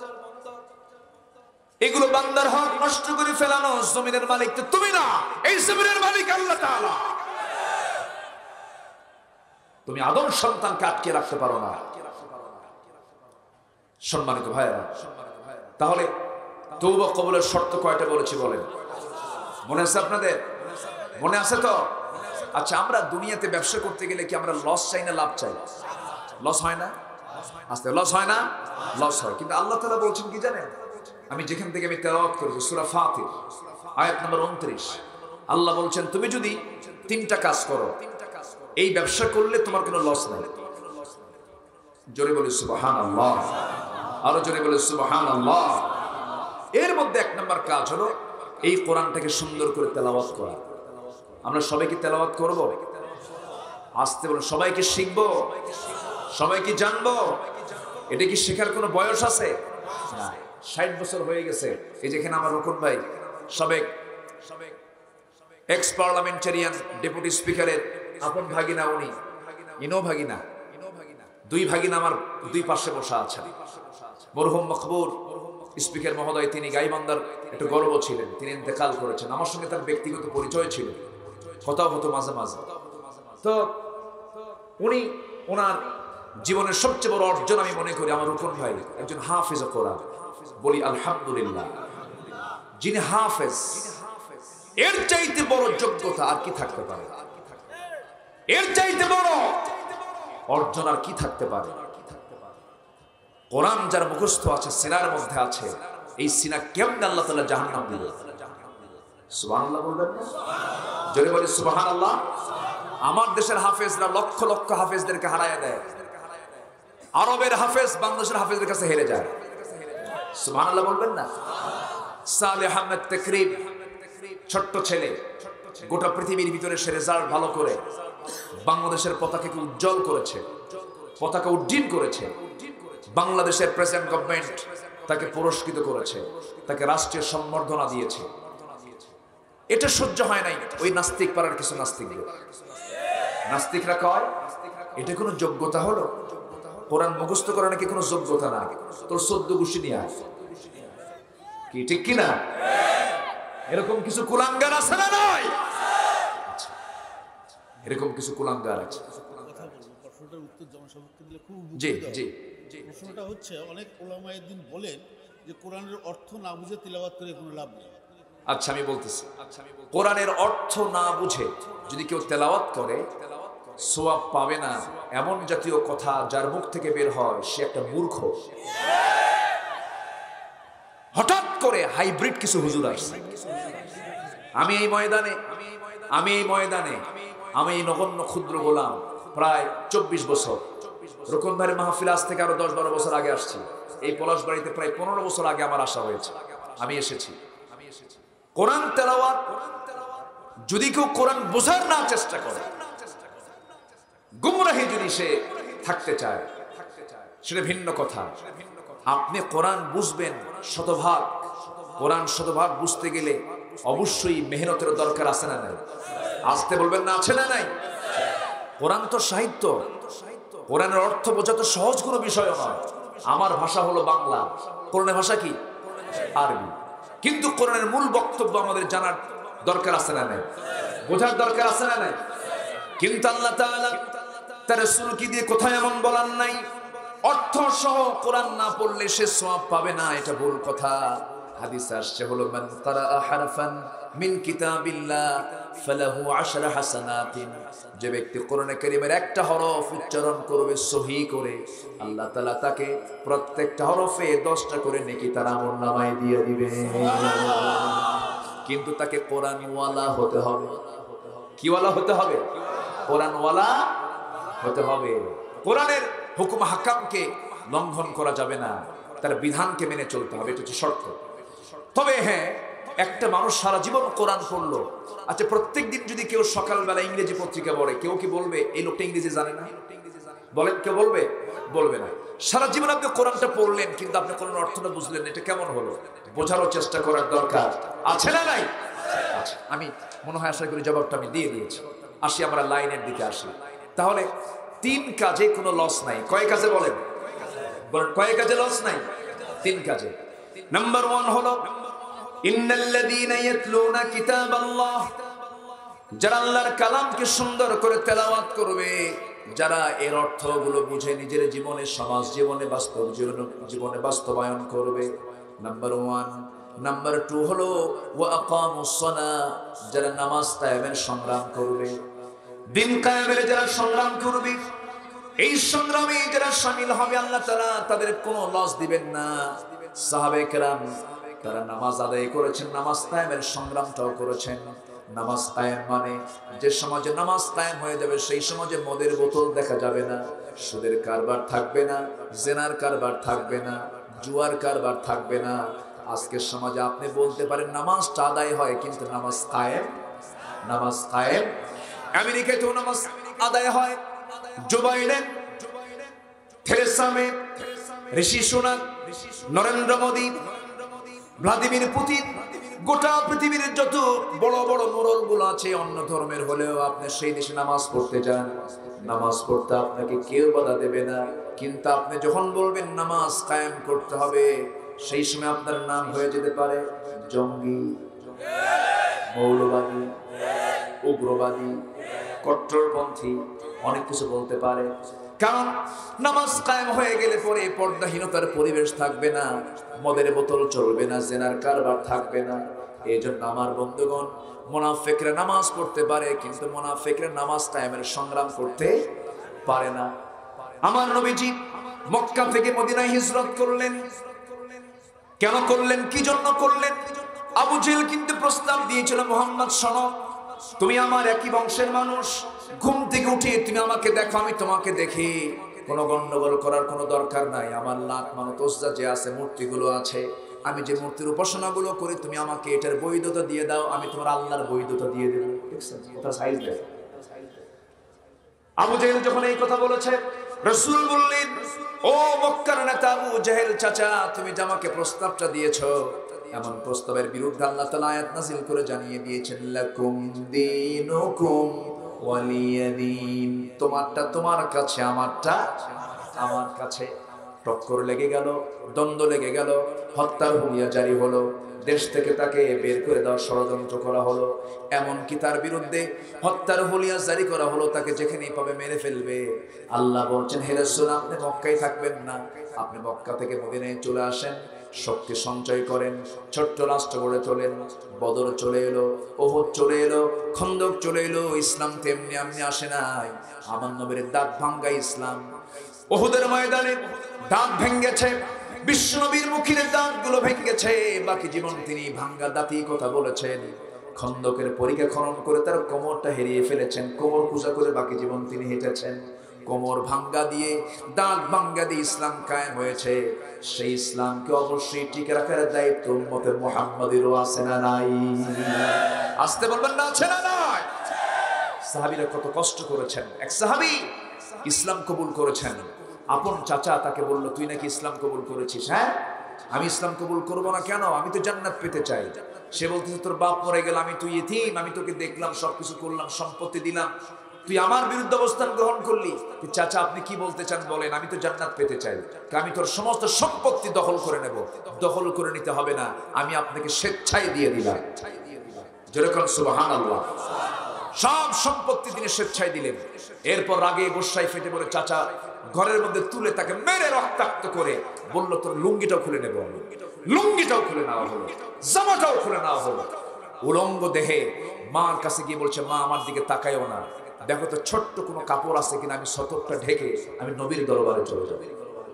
এগুলো বান্দার হক নষ্ট করে ফেলানো। জমিনের মালিক তো তুমি না, এই জমিনের মালিক আল্লাহ তাআলা। তুমি আদম সন্তানকে আটকে রাখতে পারো না। সম্মানিত ভাইয়েরা, তাহলে তওবা কবুলের শর্ত কয়টা বলেছি বলেন? মনে আছে আপনাদের? মনে আছে তো? আচ্ছা, আমরা দুনিয়াতে ব্যবসা করতে গেলে কি আমরা লস চাই না লাভ চাই? লস হয় না? আস্তে লস হয় না? লস হয়। কিন্তু আল্লাহ তাআলা বলছেন কি জানেন? আমি যেখান থেকে আমি তেলাওয়াত করেছি সূরা ফাতির আয়াত নম্বর 29, আল্লাহ বলছেন তুমি যদি তিনটা কাজ করো, এই ব্যবসা করলে তোমার কোনো লস নাই। জোরে বলি সুবহানাল্লাহ, আরো জোরে বলি সুবহানাল্লাহ। এর মধ্যে এক নম্বর কাজ হলো এই কোরআনটাকে সুন্দর করে তেলাওয়াত করা। আমরা সবাইকে তেলাওয়াত করব, আসতে বলো, সবাইকে শিখবো, সবাইকে জানবো। এটা কি শেখার কোনো বয়স আছে? না। 60 বছর হয়ে গেছে। এই যেখানে আমার রকম ভাই সাবেক এক্স পার্লামেন্টারিয়ান ডেপুটি স্পিকারের আপন ভাগিনা, উনি ইনো ভাগিনা, দুই ভাগিনা আমার দুই পাশে বসা আছেন। মরহুম মকবুর স্পিকার মহোদয়, তিনি গাইবান্ধার একটু গর্ব ছিলেন, তিনি ইন্তেকাল করেছেন। আমার সঙ্গে তার ব্যক্তিগত পরিচয় ছিল, কথাও হতো মাঝে মাঝে। তো উনি ওনার জীবনের সবচেয়ে বড় অর্জন আমি মনে করি আমার রুকন ভাই একজন হাফেজ কোরআন। বলি আলহামদুলিল্লাহ। যিনি হাফেজ, এর চাইতে বড় যোগ্যতা আর কি থাকতে পারে? এর চাইতে বড় অর্জন আর কি থাকতে পারে? কোরআন যার মুখস্থ আছে, সিনার মধ্যে আছে, এই সিনা কেমনে আল্লাহ তাআলা জাহান্নাম দিল? সুবহানাল্লাহ বলবেন না? জোরে বলি সুবহানাল্লাহ। আমার দেশের হাফেজরা লক্ষ লক্ষ হাফেজদেরকে হারায় দেয়। আরবের হাফেজ বাংলাদেশের হাফেজদের কাছে হেরে যায়। সুবহানাল্লাহ বলবেন না? সালেহ আহমেদ তাকরিব, ছোট্ট ছেলে, গোটা পৃথিবীর ভিতরে সে রেজাল্ট ভালো করে বাংলাদেশের পতাকাকে উজ্জ্বল করেছে, পতাকা উড্ডীন করেছে। বাংলাদেশের প্রেসিডেন্ট গভর্নমেন্ট তাকে পুরস্কৃত করেছে, তাকে রাষ্ট্রীয় সম্বর্ধনা দিয়েছে। এটা সহ্য হয় নাই ওই নাস্তিক পাড়ার কিছু নাস্তিকদের। নাস্তিকরা কয় এটা কোনো যোগ্যতা হলো? কোরআন মুখস্থ করা নাকি কোনো যোগ্যতা না, তোর 14 গুষ্টি নিয়ে আয়। কি ঠিক কিনা? এরকম কিছু কুলাঙ্গার আছে না নাই? এরকম কিছু কুলাঙ্গার আছে। প্রশ্নটার উত্তর জনসভাকে দিলে খুব জি জি। প্রশ্নটা হচ্ছে, অনেক ওলামায়ে দ্বীন বলেন যে কোরআনের অর্থ না বুঝে তিলাওয়াত করে কোনো লাভ নেই। আচ্ছা আমি বলতেছি, কোরআনের অর্থ না বুঝে যদি কেউ তেলাওয়াত করে সওয়াব পাবে না, এমন জাতীয় কথা যার মুখ থেকে বের হয় সে একটা মূর্খ। হঠাৎ করে হাইব্রিড কিছু হুজুর আসছে। আমি এই ময়দানে আমি এই নগণ্য ক্ষুদ্র গোলাম প্রায় 24 বছর, রকম ভাইয়ের মাহফিল আজ থেকে আরো 10-12 বছর আগে আসছি। এই পলাশবাড়িতে প্রায় 15 বছর আগে আমার আসা হয়েছে, আমি এসেছি। কোরআন তেলাওয়াত যদি কেউ কোরআন বোঝার না চেষ্টা করে, গুমরাহি যদি সে থাকতে চায়, সেটা ভিন্ন কথা। আপনি কোরআন বুঝবেন শতভাগ, কোরআন শতভাগ বুঝতে গেলে অবশ্যই মেহনতের দরকার আছে না নাই? আসতে বলবেন না, আছে না নাই? কোরআন তো সাহিত্য, কোরআনের অর্থ বোঝা তো সহজ কোনো বিষয় নয়। আমার ভাষা হলো বাংলা, কোরআনের ভাষা কি? আরবি। কিন্তু কোরআনের মূল বক্তব্য আমাদের জানার দরকার আছে না নাই? বোঝার দরকার আছে না নাই? কিন্তু আল্লাহ তাআলা তার রাসূলকে দিয়ে কোথায় এমন বলার নাই অর্থ সহ কোরআন না পড়লে সে সওয়াব পাবে না, এটা ভুল কথা। হাদিস আসছে হলো মান ক্বারা হারফান মিন কিতাবিল্লাহ ফালাহু 10 হাসানাতিন। যে ব্যক্তি কোরআনে কারীমের একটা হরফ উচ্চারণ করবে সহি করে, আল্লাহ তাআলা তাকে প্রত্যেকটা হরফে 10টা করে নেকি তার আমলনামায় দিয়ে দিবে। কিন্তু তাকে কোরআনওয়ালা হতে হবে। কি ওয়ালা হতে হবে? কোরআনওয়ালা হতে হবে। কোরআনের হুকুম হাকামকে লঙ্ঘন করা যাবে না, তার বিধানকে মেনে চলতে হবে, এটা হচ্ছে শর্ত। তবে হ্যাঁ, একটা মানুষ সারা জীবন কোরআন পড়লো, আচ্ছা প্রত্যেক দিন যদি কেউ সকালবেলা ইংরেজি পত্রিকা পড়ে, কেউ কি বলবে এই লোকটা ইংরেজি জানে না? বলেন, কেউ বলবে? বলবে না। সারা জীবন আপনি কোরআনটা পড়লেন কিন্তু আপনি কোরআন অর্থটা বুঝলেন, এটা কেমন হলো? বোঝারও চেষ্টা করার দরকার আছে না নাই? আচ্ছা, আমি মনে হয় আশা করি জবাবটা আমি দিয়ে দিয়েছি। আসি আমরা লাইনের দিকে আসি। তাহলে 3 কাজে কোনো লস নাই। কয় কাজে বলেন? বলেন কয় কাজে লস নাই? 3 কাজে। নাম্বার 1 হলো ইন্নাল্লাযীনা ইয়াতলুনা কিতাবাল্লাহ, যারা আল্লাহর কালামকে সুন্দর করে তেলাওয়াত করবে, যারা এর অর্থগুলো বুঝে নিজের জীবনে, সমাজ জীবনে, বাস্তব জীবনে বাস্তবায়ন করবে। নাম্বার 1, নাম্বার 2 হলো ওয়া আকামুস সালাহ, যারা নামাজ কায়েমের সংগ্রাম করবে, দিন কায়েমের যারা সংগ্রাম করবে, এই সংগ্রামে যারা শামিল হবে আল্লাহ তাআলা তাদের কোনো লস দিবেন না। সাহাবায়ে কেরাম তারা নামাজ আদায় করেছেন, নামাজ কায়েমের সংগ্রামটাও করেছেন। নামাজ কায়েম মানে যে সমাজে নামাজ কায়েম হয়ে যাবে সেই সমাজে মদের বোতল দেখা যাবে না, সুদের কারবার থাকবে না, জেনার কারবার থাকবে না, জুয়ার কারবার থাকবে না। আজকের সমাজে আপনি বলতে পারেন নামাজটা আদায় হয় কিন্তু নামাজ কায়েম, নামাজ কায়েম। আমেরিকাতেও নামাজ আদায় হয়, Joe Biden, Theresa May, Rishi Sunak, Narendra Modi, Vladimir Putin, গোটা পৃথিবীর যত বড় বড় মোড়ল গুলো আছে অন্য ধর্মের হলেও আপনি সেই দেশে নামাজ পড়তে যান, নামাজ পড়তে আপনাকে কেউ বাধা দেবে না। কিন্তু আপনি যখন বলবেন নামাজ কায়েম করতে হবে, সেই সময় আপনার নাম হয়ে যেতে পারে জঙ্গি, মৌলবাদী, উগ্রবাদী, কট্টরপন্থী, অনেক কিছু বলতে পারে। কারণ নামাজ কায়েম হয়ে গেলে পরে পর্দাহীনতার পরিবেশ থাকবে না, মদের বোতল চলবে না, জেনার কারবার থাকবে না। এই জন্য আমার বন্ধুগণ, মুনাফিকরা নামাজ পড়তে পারে কিন্তু মুনাফিকরা নামাজ কায়েমের সংগ্রাম করতে পারে না। আমার নবীজি মক্কা থেকে মদিনায় হিজরত করলেন। কেন করলেন, কি জন্য করলেন? আবু জেহেল কিন্তু প্রস্তাব দিয়েছিল, মুহাম্মদ শোনো, তুমি আমার একই বংশের মানুষ, ঘুম থেকে উঠে তুমি আমাকে দেখো, আমি তোমাকে দেখি, কোনো গন্ডগোল করার কোনো দরকার নাই। আমার লাত মানত ওজ্জা যে আছে, মূর্তিগুলো আছে, আমি যে মূর্তির উপাসনাগুলো করি, তুমি আমাকে এটার বৈধতা দিয়ে দাও, আমি তোমার আল্লাহর বৈধতা দিয়ে দেব। দেখছেন কথা সাইজ দেয়। আবু জেহেল যখন এই কথা বলেছে, রাসূল বললেন, ও মক্কার নেতা আবু জেহেল চাচা, তুমি যে আমাকে প্রস্তাবটা দিয়েছো, এমন প্রস্তাবের বিরুদ্ধে আল্লাহ তাআলা আয়াত নাযিল করে জানিয়ে দিয়েছেন, লাকুম দীনুকুম ওয়ালিয়া দীন, তোমারটা তোমার কাছে, আমারটা আমার কাছে। টক্কর লেগে গেল, দ্বন্দ্ব লেগে গেল, হত্যার হুলিয়া জারি হলো, দেশ থেকে তাকে বের করে দেওয়ার ষড়যন্ত্র করা হলো, এমনকি তার বিরুদ্ধে হত্যার হুলিয়া জারি করা হলো, তাকে যেখানেই পাবে মেরে ফেলবে। আল্লাহ বলছেন, হে রাসূল, আপনি মক্কায় থাকবেন না, আপনি মক্কা থেকে মদিনায় চলে আসেন, শক্তি সঞ্চয় করেন, ছোট্ট রাষ্ট্র গড়ে তোলেন। বদর চলে এলো, ওহদ চলে এলো, খন্দক চলে এলো। ইসলাম তেমনি এমনি আসে নাই, আমার নবীর দাঁত ভাঙ্গা ইসলাম। ওহদের ময়দানে দাঁত ভেঙ্গেছে, বিশ্বনবীর মুখের দাঁতগুলো ভেঙ্গেছে, বাকি জীবন তিনি ভাঙ্গা দাঁতই কথা বলেছেন। খন্দকের পরীক্ষা খনন করে তার কোমরটা হেরিয়ে ফেলেছেন, কোমর পূজা করে বাকি জীবন তিনি হেঁটেছেন। কোমর ভাঙ্গা দিয়ে, দাঁত ভাঙ্গা দিয়ে ইসলাম কায়েম হয়েছে। সেই ইসলামকে অবশ্যই টিকে রাখার দায়িত্ব উম্মতে মুহাম্মাদিরও আছে না নাই? আসতে বলবেন না, আছে না নাই? সাহাবীরা কত কষ্ট করেছেন। এক সাহাবী ইসলাম কবুল করেছেন, আপন চাচা তাকে বলল, তুই নাকি ইসলাম কবুল করেছিস? হ্যাঁ, আমি ইসলাম কবুল করবো না কেন? আমি তো জান্নাত পেতে চাই। সে বলতেছে, তোর বাপ মরে গেল, আমি তুই ইতিম, আমি তোকে দেখলাম, সবকিছু করলাম, সম্পত্তি দিলাম, তুই আমার বিরুদ্ধে অবস্থান গ্রহণ করলি। চাচা আপনি কি বলতে চান বলেন, আমি তো জান্নাত পেতে চাই, আমি তোর সমস্ত সম্পত্তি দখল করে নেব। দখল করে নিতে হবে না, আমি আপনাকে স্বেচ্ছায় দিয়ে দিলাম। যেরকম সুবহানাল্লাহ, সব সম্পত্তি তিনি স্বেচ্ছায় দিলেন। এরপর রাগে গোসায় ফেটে পড়ে চাচা ঘরের মধ্যে তুলে তাকে মেরে রক্তাক্ত করে বলল, তোর লুঙ্গিটাও খুলে নেব। লুঙ্গিটাও খুলে নেওয়া হলো, জামাটাও খুলে নেওয়া হলো। উলঙ্গ দেহে মার কাছে গিয়ে বলছে, মা আমার দিকে তাকায়ও না, দেখো তো ছোট্ট কোনো কাপড় আছে কিনা, আমি সতর্কটা ঢেকে আমি নবীর দরবারে চলে যাব।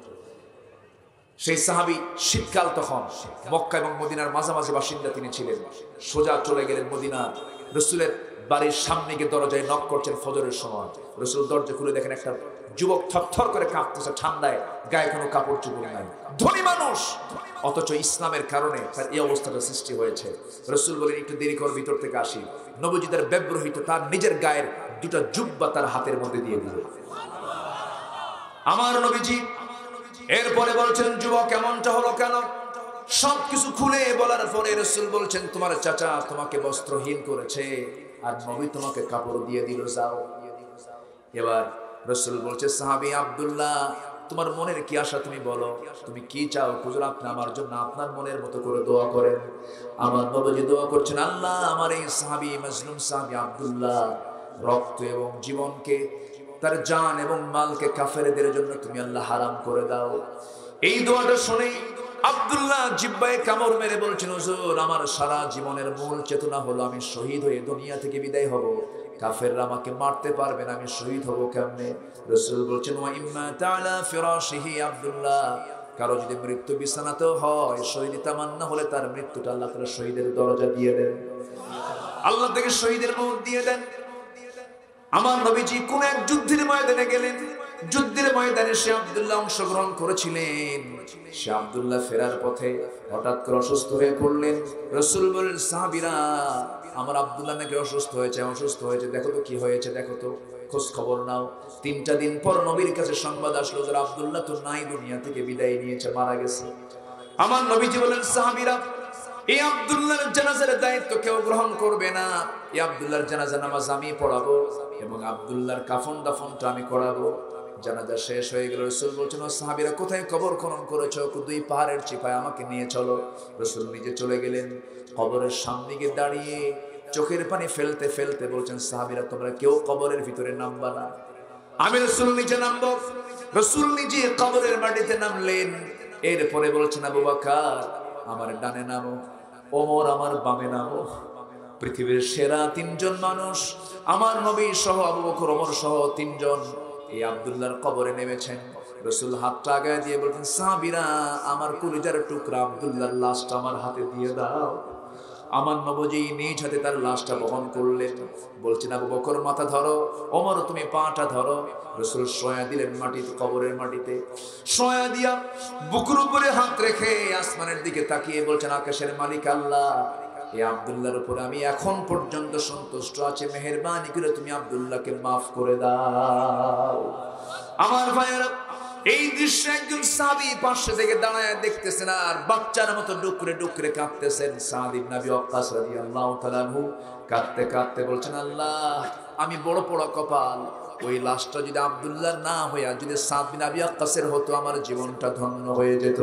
সেই সাহাবী শীতকাল তখন, মক্কা এবং মদিনার মাঝামাঝি বাসিন্দা তিনি ছিলেন। সোজা চলে গেলেন মদিনা, রাসূলের বাড়ির সামনে গিয়ে দরজায় নক করছেন ফজরের সময়। রাসূল দরজা খুলে দেখেন একটা যুবক থরথর করে কাঁপতেছে, ঠান্ডায়, গায়ে কোনো কাপড় চোপড় নাই, ধনী মানুষ, অথচ ইসলামের কারণে তার এই অবস্থাটা সৃষ্টি হয়েছে। রাসূল বলেন, একটু দেরি কর, ভিতর থেকে আসি। নবীজি তার ব্যবহৃত তার নিজের গায়ের দুটা জুব্বা তার হাতের মধ্যে দিয়ে দিল। আমার নবীজি এরপরে বলছেন, যুবক এমনটা হলো কেন? সবকিছু খুলে বলার পরে রাসূল বলছেন, তোমার চাচা তোমাকে বস্ত্রহীন করেছে আর নবী তোমাকে কাপড় দিয়ে দিল, যাও। এবার রাসূল বলছে, সাহাবী আব্দুল্লাহ, তোমার মনের কি আশা তুমি বলো, তুমি কি চাও? হুজুর আপনি আমার জন্য আপনার মনের মতো করে দোয়া করেন। আমার নবীজি দোয়া করছেন, আল্লাহ আমার এই সাহাবী মাজলুম সাহাবী আব্দুল্লাহ রক্ত এবং জীবনকে, তার জান এবং মালকে কাফেরদের জন্য তুমি আল্লাহ হারাম করে দাও। এই দোয়াটা শুনে আব্দুল্লাহ জিব্বায় কামড় মেরে বলছেন, হুজুর আমার সারা জীবনের মূল চেতনা হলো আমি শহীদ হয়ে দুনিয়া থেকে বিদায় হব, কাফেররা আমাকে মারতে পারবে না, আমি শহীদ হব কেমনে? রাসূল বলছেন, ওয়া ইম্মা তাআলা ফিরাশিহি আব্দুল্লাহ, কারো যদি মৃত্যু বিছানাতেও হয়, শহীদ তামান্না হলে তার মৃত্যুটা আল্লাহ তাআলা শহীদের দরজা দিয়ে দেন, আল্লাহ থেকে শহীদের মৌত দিয়ে দেন। আমার নবীজি কোন এক যুদ্ধের ময়দানে গেলেন, যুদ্ধের ময়দানে সে আব্দুল্লাহ অংশগ্রহণ করেছিলেন। সে আব্দুল্লাহ ফেরার পথে হঠাৎ করে অসুস্থ হয়ে পড়লেন। রাসূল বলেন, সাহাবীরা আমার আব্দুল্লাহ নাকি অসুস্থ হয়েছে, দেখো তো কি হয়েছে, দেখো তো, খোঁজ খবর নাও। 3টা দিন পর নবীর কাছে সংবাদ আসলো যে আব্দুল্লাহ তো নাই, দুনিয়া থেকে বিদায় নিয়েছে, মারা গেছে। আমার নবীজি বলেন, সাহাবীরা এই আব্দুল্লাহর জানাজার দায়িত্ব কেউ গ্রহণ করবে না, এই আব্দুল্লাহর জানাজা নামাজ আমি পড়াবো এবং আব্দুল্লাহর কাফন দাফনটা আমি করাবো। জানাজা শেষ হয়ে গেল। রাসূল বলছেন, সাহাবীরা কোথায় কবর খনন করেছো? 2 পাহাড়ের চিপায়, আমাকে নিয়ে চলো। রাসূল নিজে চলে গেলেন, কবরের সামনে গিয়ে দাঁড়িয়ে চোখের পানি ফেলতে ফেলতে বলছেন, সাহাবীরা তোমরা কেউ কবরের ভিতরে নামবা না, আমি রাসূল নিজে নামবো। রাসূল নিজে কবরের মাটিতে নামলেন। এরপরে বলছেন, আবু বকর আমার ডানে নামো, ওমর আমার বামে নামো। পৃথিবীর সেরা 3জন মানুষ আমার নবী সহ আবু বকর ওমর সহ 3জন এই আব্দুল্লাহর কবরে নেমেছেন। রাসূল হাতটা আগায় দিয়ে বলছেন, সাহাবীরা আমার কলিজার টুকরা আব্দুল্লাহর লাশটা আমার হাতে দিয়ে দাও। আমার নবীজি নিজ হাতে তার লাশটা বহন করলেন। বলছেন, আবু বকর মাথা ধরো, ওমর তুমি পাটা ধরো। রাসূল শোয়া দিলেন মাটিতে, কবরের মাটিতে শোয়া দিয়া বুকের উপরে হাত রেখে আসমানের দিকে তাকিয়ে বলছেন, আকাশের মালিক আল্লাহ, এই আব্দুল্লাহর উপর আমি এখন পর্যন্ত সন্তুষ্ট আছি, মেহেরবানি করে তুমি আব্দুল্লাহকে মাফ করে দাও। আমার ভাইয়েরা, এই দৃশ্য একজন সাহাবী পাশে থেকে দাঁড়ায় দেখতেছেন আর বাচ্চার মতো ডুকরে ডুকরে কাঁদতেছেন। সাদ ইবনে আবি ওয়াক্কাস রাদিয়াল্লাহু তাআলা আনহু কাঁদতে কাঁদতে বলছেন, আল্লাহ আমি বড় বড় কপাল, ওই লাশটা যদি আব্দুল্লাহ না হইয়া যদি সাদ বিন আবি ওয়াক্কাসের হতো, আমার জীবনটা ধন্য হয়ে যেত।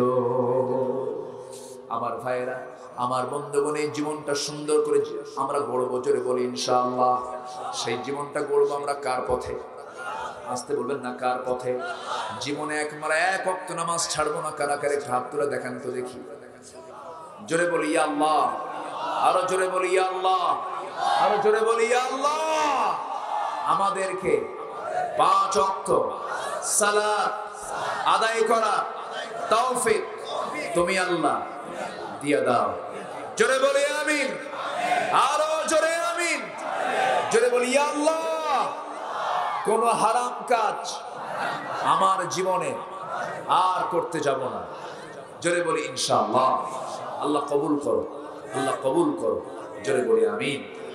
আমার ভাইয়েরা, আমার বন্ধুগণ, এই জীবনটা সুন্দর করে আমরা গড়ব, জোরে বলি ইনশাআল্লাহ। সেই জীবনটা গড়ব আমরা কার পথে? আসতে বলবেন না, কার পথে? জীবনে আমরা 1 ওয়াক্ত নামাজ ছাড়বো না। কারা কারে হাত তুলে দেখান তো দেখি, জোরে বলি ইয়া আল্লাহ, আরো জোরে বলি ইয়া আল্লাহ, আরো জোরে বলি ইয়া আল্লাহ। আমাদেরকে 5 ওয়াক্ত সালাত আদায় করা তৌফিক তুমি আল্লাহ দিয়ে দাও। জোরে বলি আমিন, আরো জোরে আমিন, জোরে বলি ইয়া আল্লাহ। কোন হারাম কাজ আমার জীবনে আর করতে যাব না, জোরে বলি ইনশাআল্লাহ। আল্লাহ কবুল করো, আল্লাহ কবুল করো, জোরে বলি আমিন।